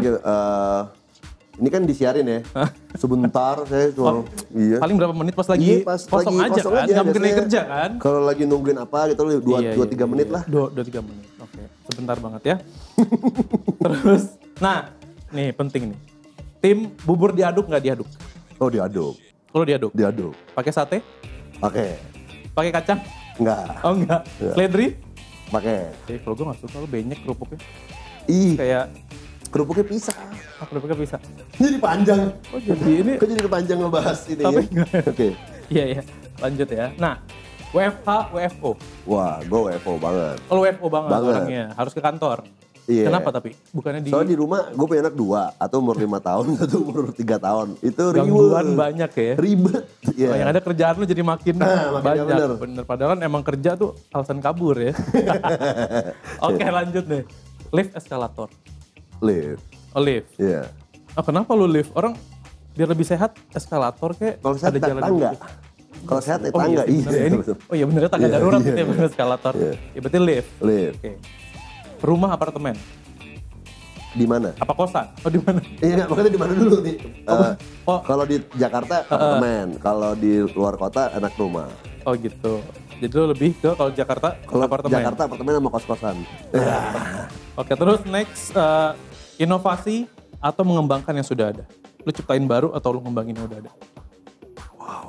Ini kan disiarin ya. Sebentar saya cuma paling berapa menit pas lagi kosong aja kan? Nggak mungkin lagi kerja kan? Kalau lagi nungguin apa gitu 2-3 menit lah. 2-3 menit, oke. Sebentar banget ya. Terus, nah nih penting nih. Tim bubur diaduk nggak diaduk? Oh diaduk. Kalau diaduk? Diaduk. Pakai sate? Pakai. Pakai kacang? Enggak. Oh enggak. Seledri? Pakai. Kalau gue nggak suka, lo benyek kerupuknya. Kayak kerupuknya pisah. Kerupuknya pisah. Jadi panjang. Oh jadi ini. Kok jadi kepanjang ngebahas ini ya? Oke. Iya. Lanjut ya. Nah, WFH, WFO. Wah, gue WFO banget. Oh WFO banget orangnya. Harus ke kantor. Iya. Kenapa tapi? Bukannya di... Soalnya di rumah gue punya anak 2. Atau umur 5 tahun, atau umur 3 tahun. Itu gangguan banyak ya. Ribet. Oh, yang ada kerjaan lu jadi makin banyak. Bener. Padahal kan emang kerja tuh alasan kabur ya. Oke lanjut nih. Lift eskalator. Lift. Oh lift. Iya. Oh kenapa lu lift? Orang biar lebih sehat eskalator kayak kalau sehat ada jalan tangga. Kalau sehat tangga. Oh iya bener tangga darurat gitu ya bener eskalator. Ya berarti lift. Lift. Oke. Rumah apartemen. Di mana? Apa kosan? Oh di mana? Iya, makanya di mana dulu nih? Kalau di Jakarta apartemen, kalau di luar kota anak rumah. Oh gitu. Jadi lo lebih ke kalau Jakarta apartemen. Jakarta apartemen sama kos-kosan. Oke, terus next inovasi atau mengembangkan yang sudah ada. Lu ciptain baru atau lu ngembangin yang udah ada? Wow.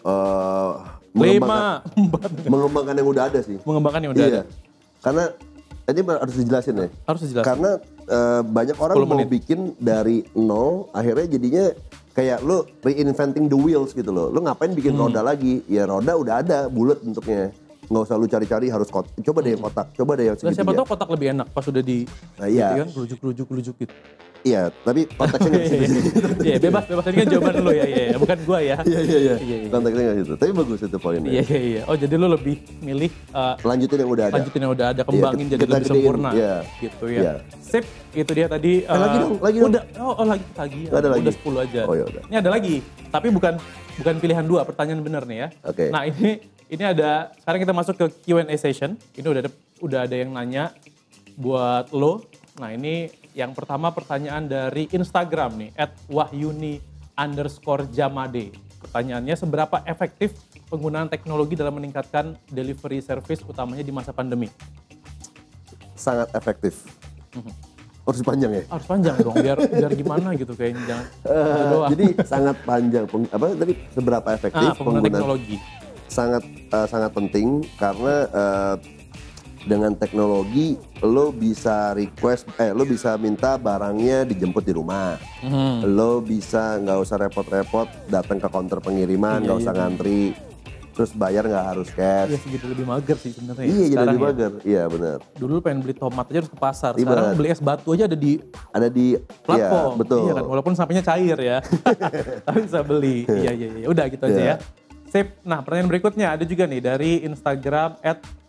Mengembangkan yang udah ada sih. Mengembangkan yang udah ada. Karena ini harus dijelasin ya. Harus dijelasin. Karena banyak orang mau bikin dari nol, akhirnya jadinya kayak lu reinventing the wheels gitu loh. Lu ngapain bikin roda lagi? Ya roda udah ada, bulat bentuknya. Nggak usah lu cari-cari harus kotak. Coba deh yang kotak, coba deh yang segitiga. Siapa tahu kotak lebih enak pas udah di iya. Kan gelujuk gitu. Iya, tapi konteksnya nggak gitu. Iya, bebas. Ini kan jawaban lu ya. Bukan gua ya. Iya. Konteksnya nggak gitu. Tapi bagus itu poinnya. Iya. Oh, jadi lu lebih milih lanjutin yang udah ada. Kembangin jadi lebih sempurna. Gitu ya. Iya. Sip, itu dia tadi. Lagi dong. Udah. Oh, lagi. Ada lagi. Udah 10 aja. Oh, ya udah. Ini ada lagi. Tapi bukan pilihan 2, pertanyaan benar nih ya. Oke. Nah, ini ada, sekarang kita masuk ke Q&A session. Ini udah ada yang nanya buat lo. Nah ini yang pertama pertanyaan dari Instagram nih, @wahyuni_jamade. Pertanyaannya, seberapa efektif penggunaan teknologi dalam meningkatkan delivery service utamanya di masa pandemi? Sangat efektif. Harus panjang ya? Harus panjang dong, biar gimana gitu kayaknya. Jangan jadi sangat panjang. Tadi seberapa efektif penggunaan teknologi? Sangat penting karena dengan teknologi lo bisa lo bisa minta barangnya dijemput di rumah. Lo bisa nggak usah repot-repot datang ke counter pengiriman, nggak usah ngantri. Terus bayar nggak harus cash. Iya sih, jadi lebih mager sih sebenarnya. Iya, jadi lebih mager. Iya benar. Dulu pengen beli tomat aja harus ke pasar. Sekarang beli es batu aja ada di platform. Iya, betul. Iya kan, walaupun sampainya cair ya. Tapi bisa beli. Iya. Udah gitu aja ya. Sip. Nah, pertanyaan berikutnya ada juga nih dari Instagram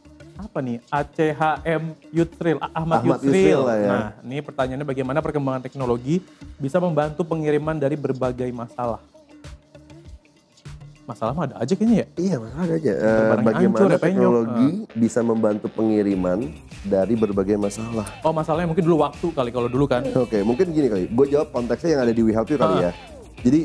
@ACHM Yusril, Ahmad Yusril. Ya. Nah, ini pertanyaannya, bagaimana perkembangan teknologi bisa membantu pengiriman dari berbagai masalah? masalah mah ada aja kayaknya ya. Iya, masalah ada aja. Barangnya Bagaimana hancur ya, penyok. teknologi bisa membantu pengiriman dari berbagai masalah. Oh masalahnya mungkin dulu waktu kali kalau dulu kan. Oke, mungkin gini kali. Gue jawab konteksnya yang ada di We Help You kali ya. Jadi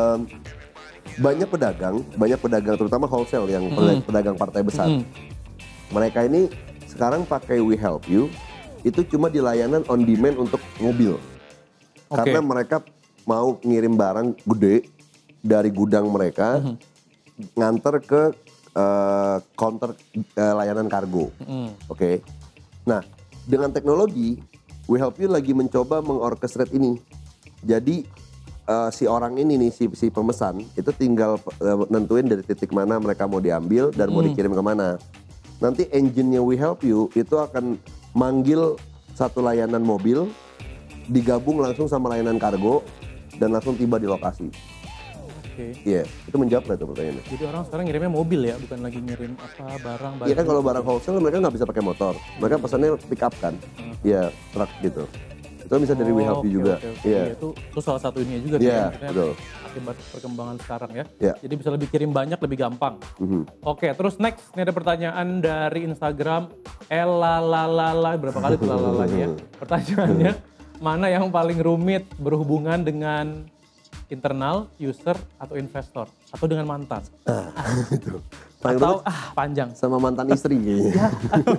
banyak pedagang terutama wholesale yang pedagang partai besar. Mereka ini sekarang pakai We Help You itu cuma di layanan on demand untuk mobil. Karena mereka mau ngirim barang gede dari gudang mereka nganter ke counter layanan kargo. Oke. Nah, dengan teknologi We Help You lagi mencoba mengorchestrate ini. Jadi si orang ini nih si pemesan itu tinggal nentuin dari titik mana mereka mau diambil dan mau dikirim kemana. Nanti engine-nya We Help You itu akan manggil satu layanan mobil digabung langsung sama layanan kargo dan langsung tiba di lokasi. Iya, itu menjawab nggak tuh pertanyaannya? Jadi orang sekarang ngirimnya mobil ya, bukan lagi ngirim barang. Iya kan kalau barang wholesale mereka nggak bisa pakai motor, mereka pesannya pick up kan, iya truk gitu. Itu bisa dari We Help You juga. Iya. Itu salah satu ininya juga Iya, kan, betul. Akibat perkembangan sekarang ya. Iya. Jadi bisa lebih kirim banyak, lebih gampang. Oke, terus next ini ada pertanyaan dari Instagram elalalala, berapa kali tuh lalalanya ya. Pertanyaannya, mana yang paling rumit berhubungan dengan internal, user, atau investor? Atau dengan mantan? Itu. Atau panjang? Sama mantan istri kayaknya.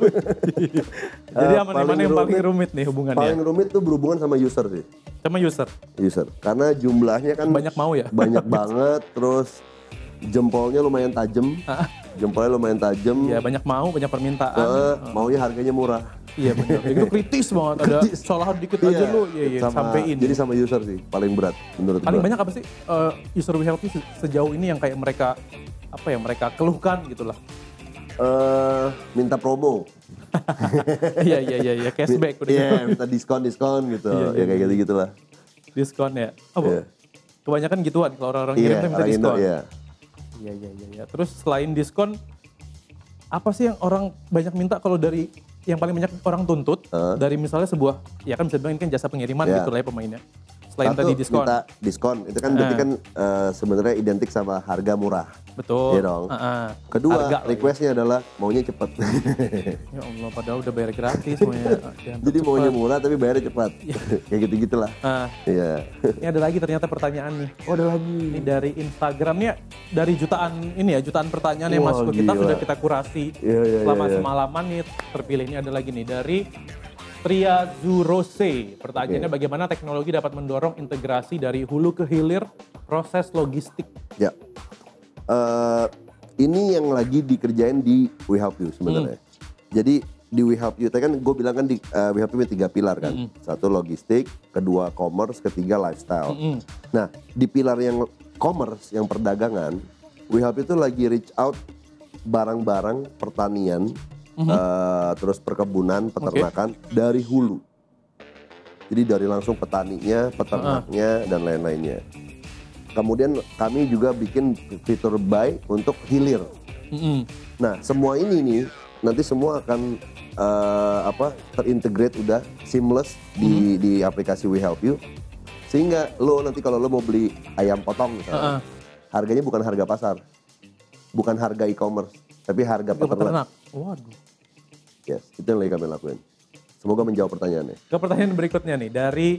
Jadi mana yang paling rumit nih hubungannya? Paling rumit tuh berhubungan sama user sih. Sama user? User, karena jumlahnya kan banyak mau ya? Banyak banget, terus jempolnya lumayan tajam. Ya banyak mau, banyak permintaan. Maunya harganya murah. Iya benar. Itu kritis banget. Ada kesalahan dikit aja lu, sampein. Jadi sama user sih paling berat menurut Paling gua. banyak apa sih user We Help You sejauh ini yang kayak mereka mereka keluhkan gitulah? Minta promo. Iya, cashback udah. Iya, minta diskon gitu. Ya kayak gitu-gitulah. Diskon ya. Kebanyakan gituan kalau orang-orang kirim tuh minta diskon. Iya. Terus selain diskon, apa sih yang orang banyak minta kalau dari yang paling banyak orang tuntut dari misalnya sebuah, ya kan bisa bilang ini kan jasa pengiriman gitu lah ya pemainnya. Selain Satu, tadi diskon. minta diskon, itu kan berarti kan sebenarnya identik sama harga murah. Betul. Iya dong. Kedua, requestnya adalah maunya cepet. Ya Allah, padahal udah bayar gratis maunya. Jadi maunya murah tapi bayarnya cepat. Kayak gitu-gitulah. Iya. Ini ada lagi ternyata pertanyaan nih. Oh ada lagi. Ini dari Instagramnya, dari jutaan pertanyaan yang masuk ke kita sudah kita kurasi selama semalaman nih. Terpilih ini ada lagi nih dari Tria Zurose. Pertanyaannya bagaimana teknologi dapat mendorong integrasi dari hulu ke hilir proses logistik? Ya. Ini yang lagi dikerjain di We Help You sebenarnya. Jadi di We Help You, tadi kan gue bilang kan di We Help You punya 3 pilar kan. Satu logistik, kedua commerce, ketiga lifestyle. Nah di pilar yang commerce, yang perdagangan, We Help You itu lagi reach out barang-barang pertanian, terus perkebunan, peternakan dari hulu. Jadi dari langsung petaninya, peternaknya, dan lain-lainnya. Kemudian kami juga bikin fitur buy untuk hilir. Nah semua ini nih nanti semua akan terintegrate udah seamless di aplikasi We Help You. Sehingga lo nanti kalau lo mau beli ayam potong misalnya, harganya bukan harga pasar, bukan harga e-commerce, tapi harga peternak. Waduh. Yes, itu yang lagi kami lakuin. Semoga menjawab pertanyaannya. Ke pertanyaan berikutnya nih dari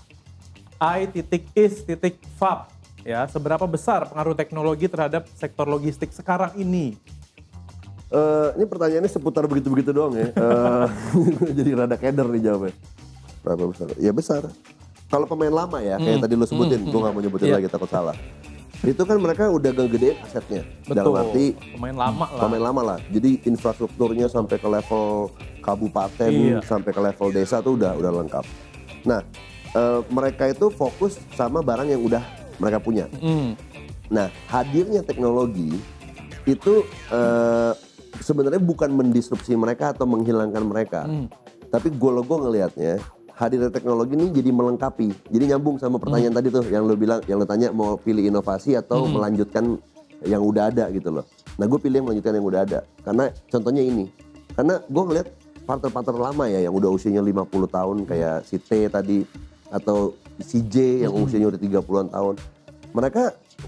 i.is.fab. Ya, seberapa besar pengaruh teknologi terhadap sektor logistik sekarang ini? Ini pertanyaannya seputar begitu-begitu doang ya. Jadi rada keder nih jawabnya. Berapa besar? Ya besar. Kalau pemain lama ya, kayak tadi lo sebutin, gue gak mau nyebutin lagi takut salah. Itu kan mereka udah ngegedein asetnya. Betul. Dalam arti pemain lama lah. Pemain lama lah. Jadi infrastrukturnya sampai ke level kabupaten, sampai ke level desa tuh udah lengkap. Nah, mereka itu fokus sama barang yang udah mereka punya. Nah, hadirnya teknologi itu sebenarnya bukan mendisrupsi mereka atau menghilangkan mereka. Tapi gue ngelihatnya hadirnya teknologi ini jadi melengkapi. Jadi nyambung sama pertanyaan tadi tuh yang lo bilang, yang lo tanya mau pilih inovasi atau melanjutkan yang udah ada gitu loh. Nah, gue pilih yang melanjutkan yang udah ada. Karena contohnya ini. Karena gue ngeliat partner-partner lama ya yang udah usianya 50 tahun kayak si T tadi atau si J yang usianya udah 30-an tahun. Mereka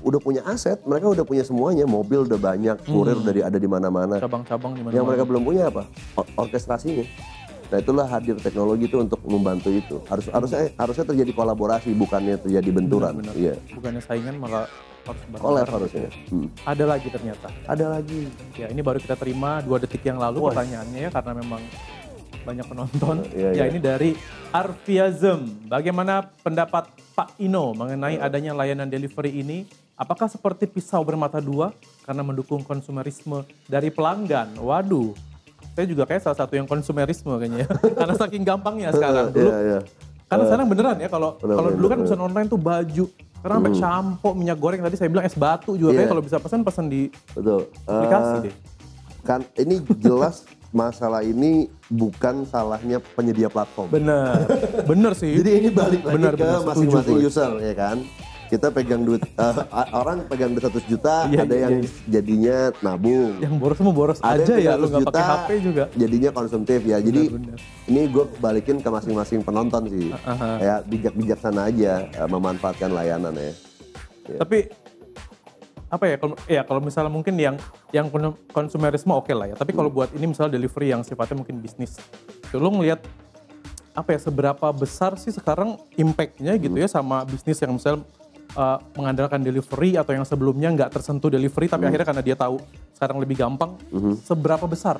udah punya aset, mereka udah punya semuanya, mobil udah banyak, kurir udah ada di mana-mana. Cabang-cabang di mana-mana. Yang mereka belum punya apa? Orkestrasinya. Nah itulah hadir teknologi itu untuk membantu itu. Harusnya terjadi kolaborasi, bukannya terjadi benturan. Benar. Iya. Bukannya saingan malah harus Collab harusnya. Ada lagi ternyata. Ada lagi. Ya ini baru kita terima 2 detik yang lalu pertanyaannya ya, karena memang banyak penonton. Ya ini dari Arfiazem. Bagaimana pendapat Pak Ino mengenai adanya layanan delivery ini? Apakah seperti pisau bermata dua karena mendukung konsumerisme dari pelanggan? Waduh, saya juga kayak salah satu yang konsumerisme kayaknya ya. Karena saking gampangnya sekarang. Dulu, karena sekarang beneran ya, kalau dulu kan pesan online tuh baju. Sekarang sampai shampoo, minyak goreng, tadi saya bilang es batu juga. Kayak kalau bisa pesan di aplikasi deh. Kan ini jelas masalah ini bukan salahnya penyedia platform. Bener sih. Jadi ini balik lagi ke masing-masing user ya kan. Kita pegang duit, orang pegang duit 100 juta, ada yang jadinya nabung. Yang boros mau boros aja ya, lu nggak pakai HP juga. Jadinya konsumtif ya. Jadi ini gue balikin ke masing-masing penonton sih. Kayak bijak-bijaksana aja memanfaatkan layanan ya. Tapi apa ya, kalau misalnya mungkin yang konsumerisme oke lah ya. Tapi kalau buat ini misalnya delivery yang sifatnya mungkin bisnis, lu ngelihat apa ya, seberapa besar sih sekarang impact-nya gitu ya sama bisnis yang misalnya mengandalkan delivery atau yang sebelumnya nggak tersentuh delivery tapi akhirnya karena dia tahu sekarang lebih gampang, seberapa besar?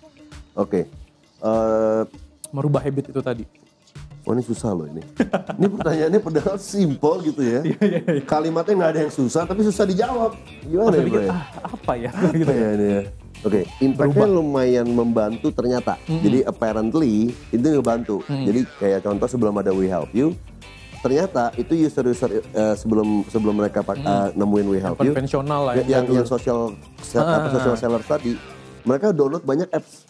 Merubah habit itu tadi. Oh ini susah loh ini. Ini pertanyaannya padahal simpel gitu ya. Kalimatnya nggak ada yang susah tapi susah dijawab. Gimana ya bro? Apa ya? Gitu ya ini ya. Impact-nya lumayan membantu ternyata. Jadi apparently itu ngebantu. Jadi kayak contoh sebelum ada We Help You, ternyata itu user-user sebelum mereka nemuin We Help You, konvensional lah yang social seller tadi, mereka download banyak apps.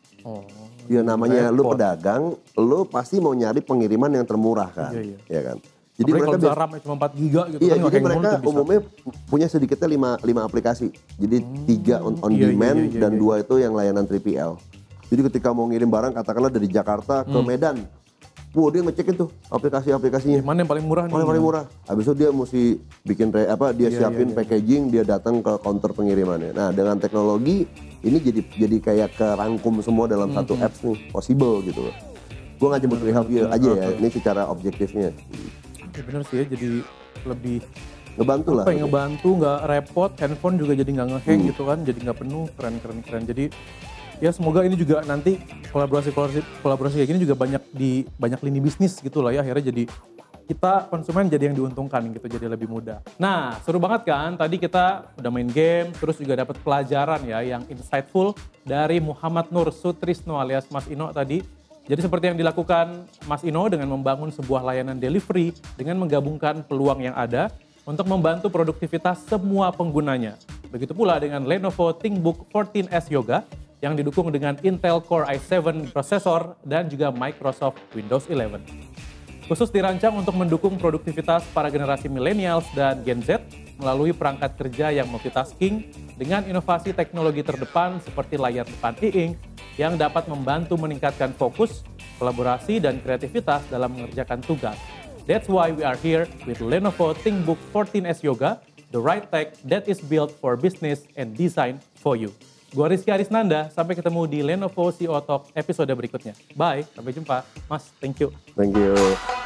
Ya namanya lu pedagang, lu pasti mau nyari pengiriman yang termurah kan, ya kan. Jadi mereka kalau RAM cuma 4 giga gitu kan. Jadi mereka umumnya punya sedikitnya 5 aplikasi. Jadi 3 on demand dan 2 itu yang layanan 3PL. Jadi ketika mau ngirim barang katakanlah dari Jakarta ke Medan, dia ngecekin tuh aplikasi-aplikasinya. Mana yang paling murah nih? Paling murah. Habis itu dia mesti bikin siapin packaging, dia datang ke counter pengirimannya. Nah, dengan teknologi ini jadi kayak kerangkum semua dalam satu apps nih, possible gitu loh. Gue nggak nyebut We Help You aja ya, ini secara objektifnya. Ya bener sih ya, jadi lebih ngebantu lah. Ngebantu, nggak repot, handphone juga jadi nggak ngehang gitu kan, jadi nggak penuh, keren. Jadi ya semoga ini juga nanti kolaborasi kayak gini juga banyak lini bisnis gitu lah ya, akhirnya jadi kita konsumen jadi yang diuntungkan gitu, jadi lebih mudah. Nah seru banget kan, tadi kita udah main game, terus juga dapat pelajaran ya yang insightful dari Muhammad Nur Sutrisno alias Mas Ino tadi. Jadi seperti yang dilakukan Mas Ino dengan membangun sebuah layanan delivery dengan menggabungkan peluang yang ada untuk membantu produktivitas semua penggunanya. Begitu pula dengan Lenovo ThinkBook 14S Yoga yang didukung dengan Intel Core i7 prosesor dan juga Microsoft Windows 11. Khusus dirancang untuk mendukung produktivitas para generasi millennials dan Gen Z melalui perangkat kerja yang multitasking dengan inovasi teknologi terdepan seperti layar depan e-ink yang dapat membantu meningkatkan fokus, kolaborasi, dan kreativitas dalam mengerjakan tugas. That's why we are here with Lenovo ThinkBook 14S Yoga, the right tech that is built for business and design for you. Gua Rizky Harisnanda, sampai ketemu di Lenovo CEO Talk episode berikutnya. Bye, sampai jumpa. Mas, thank you. Thank you.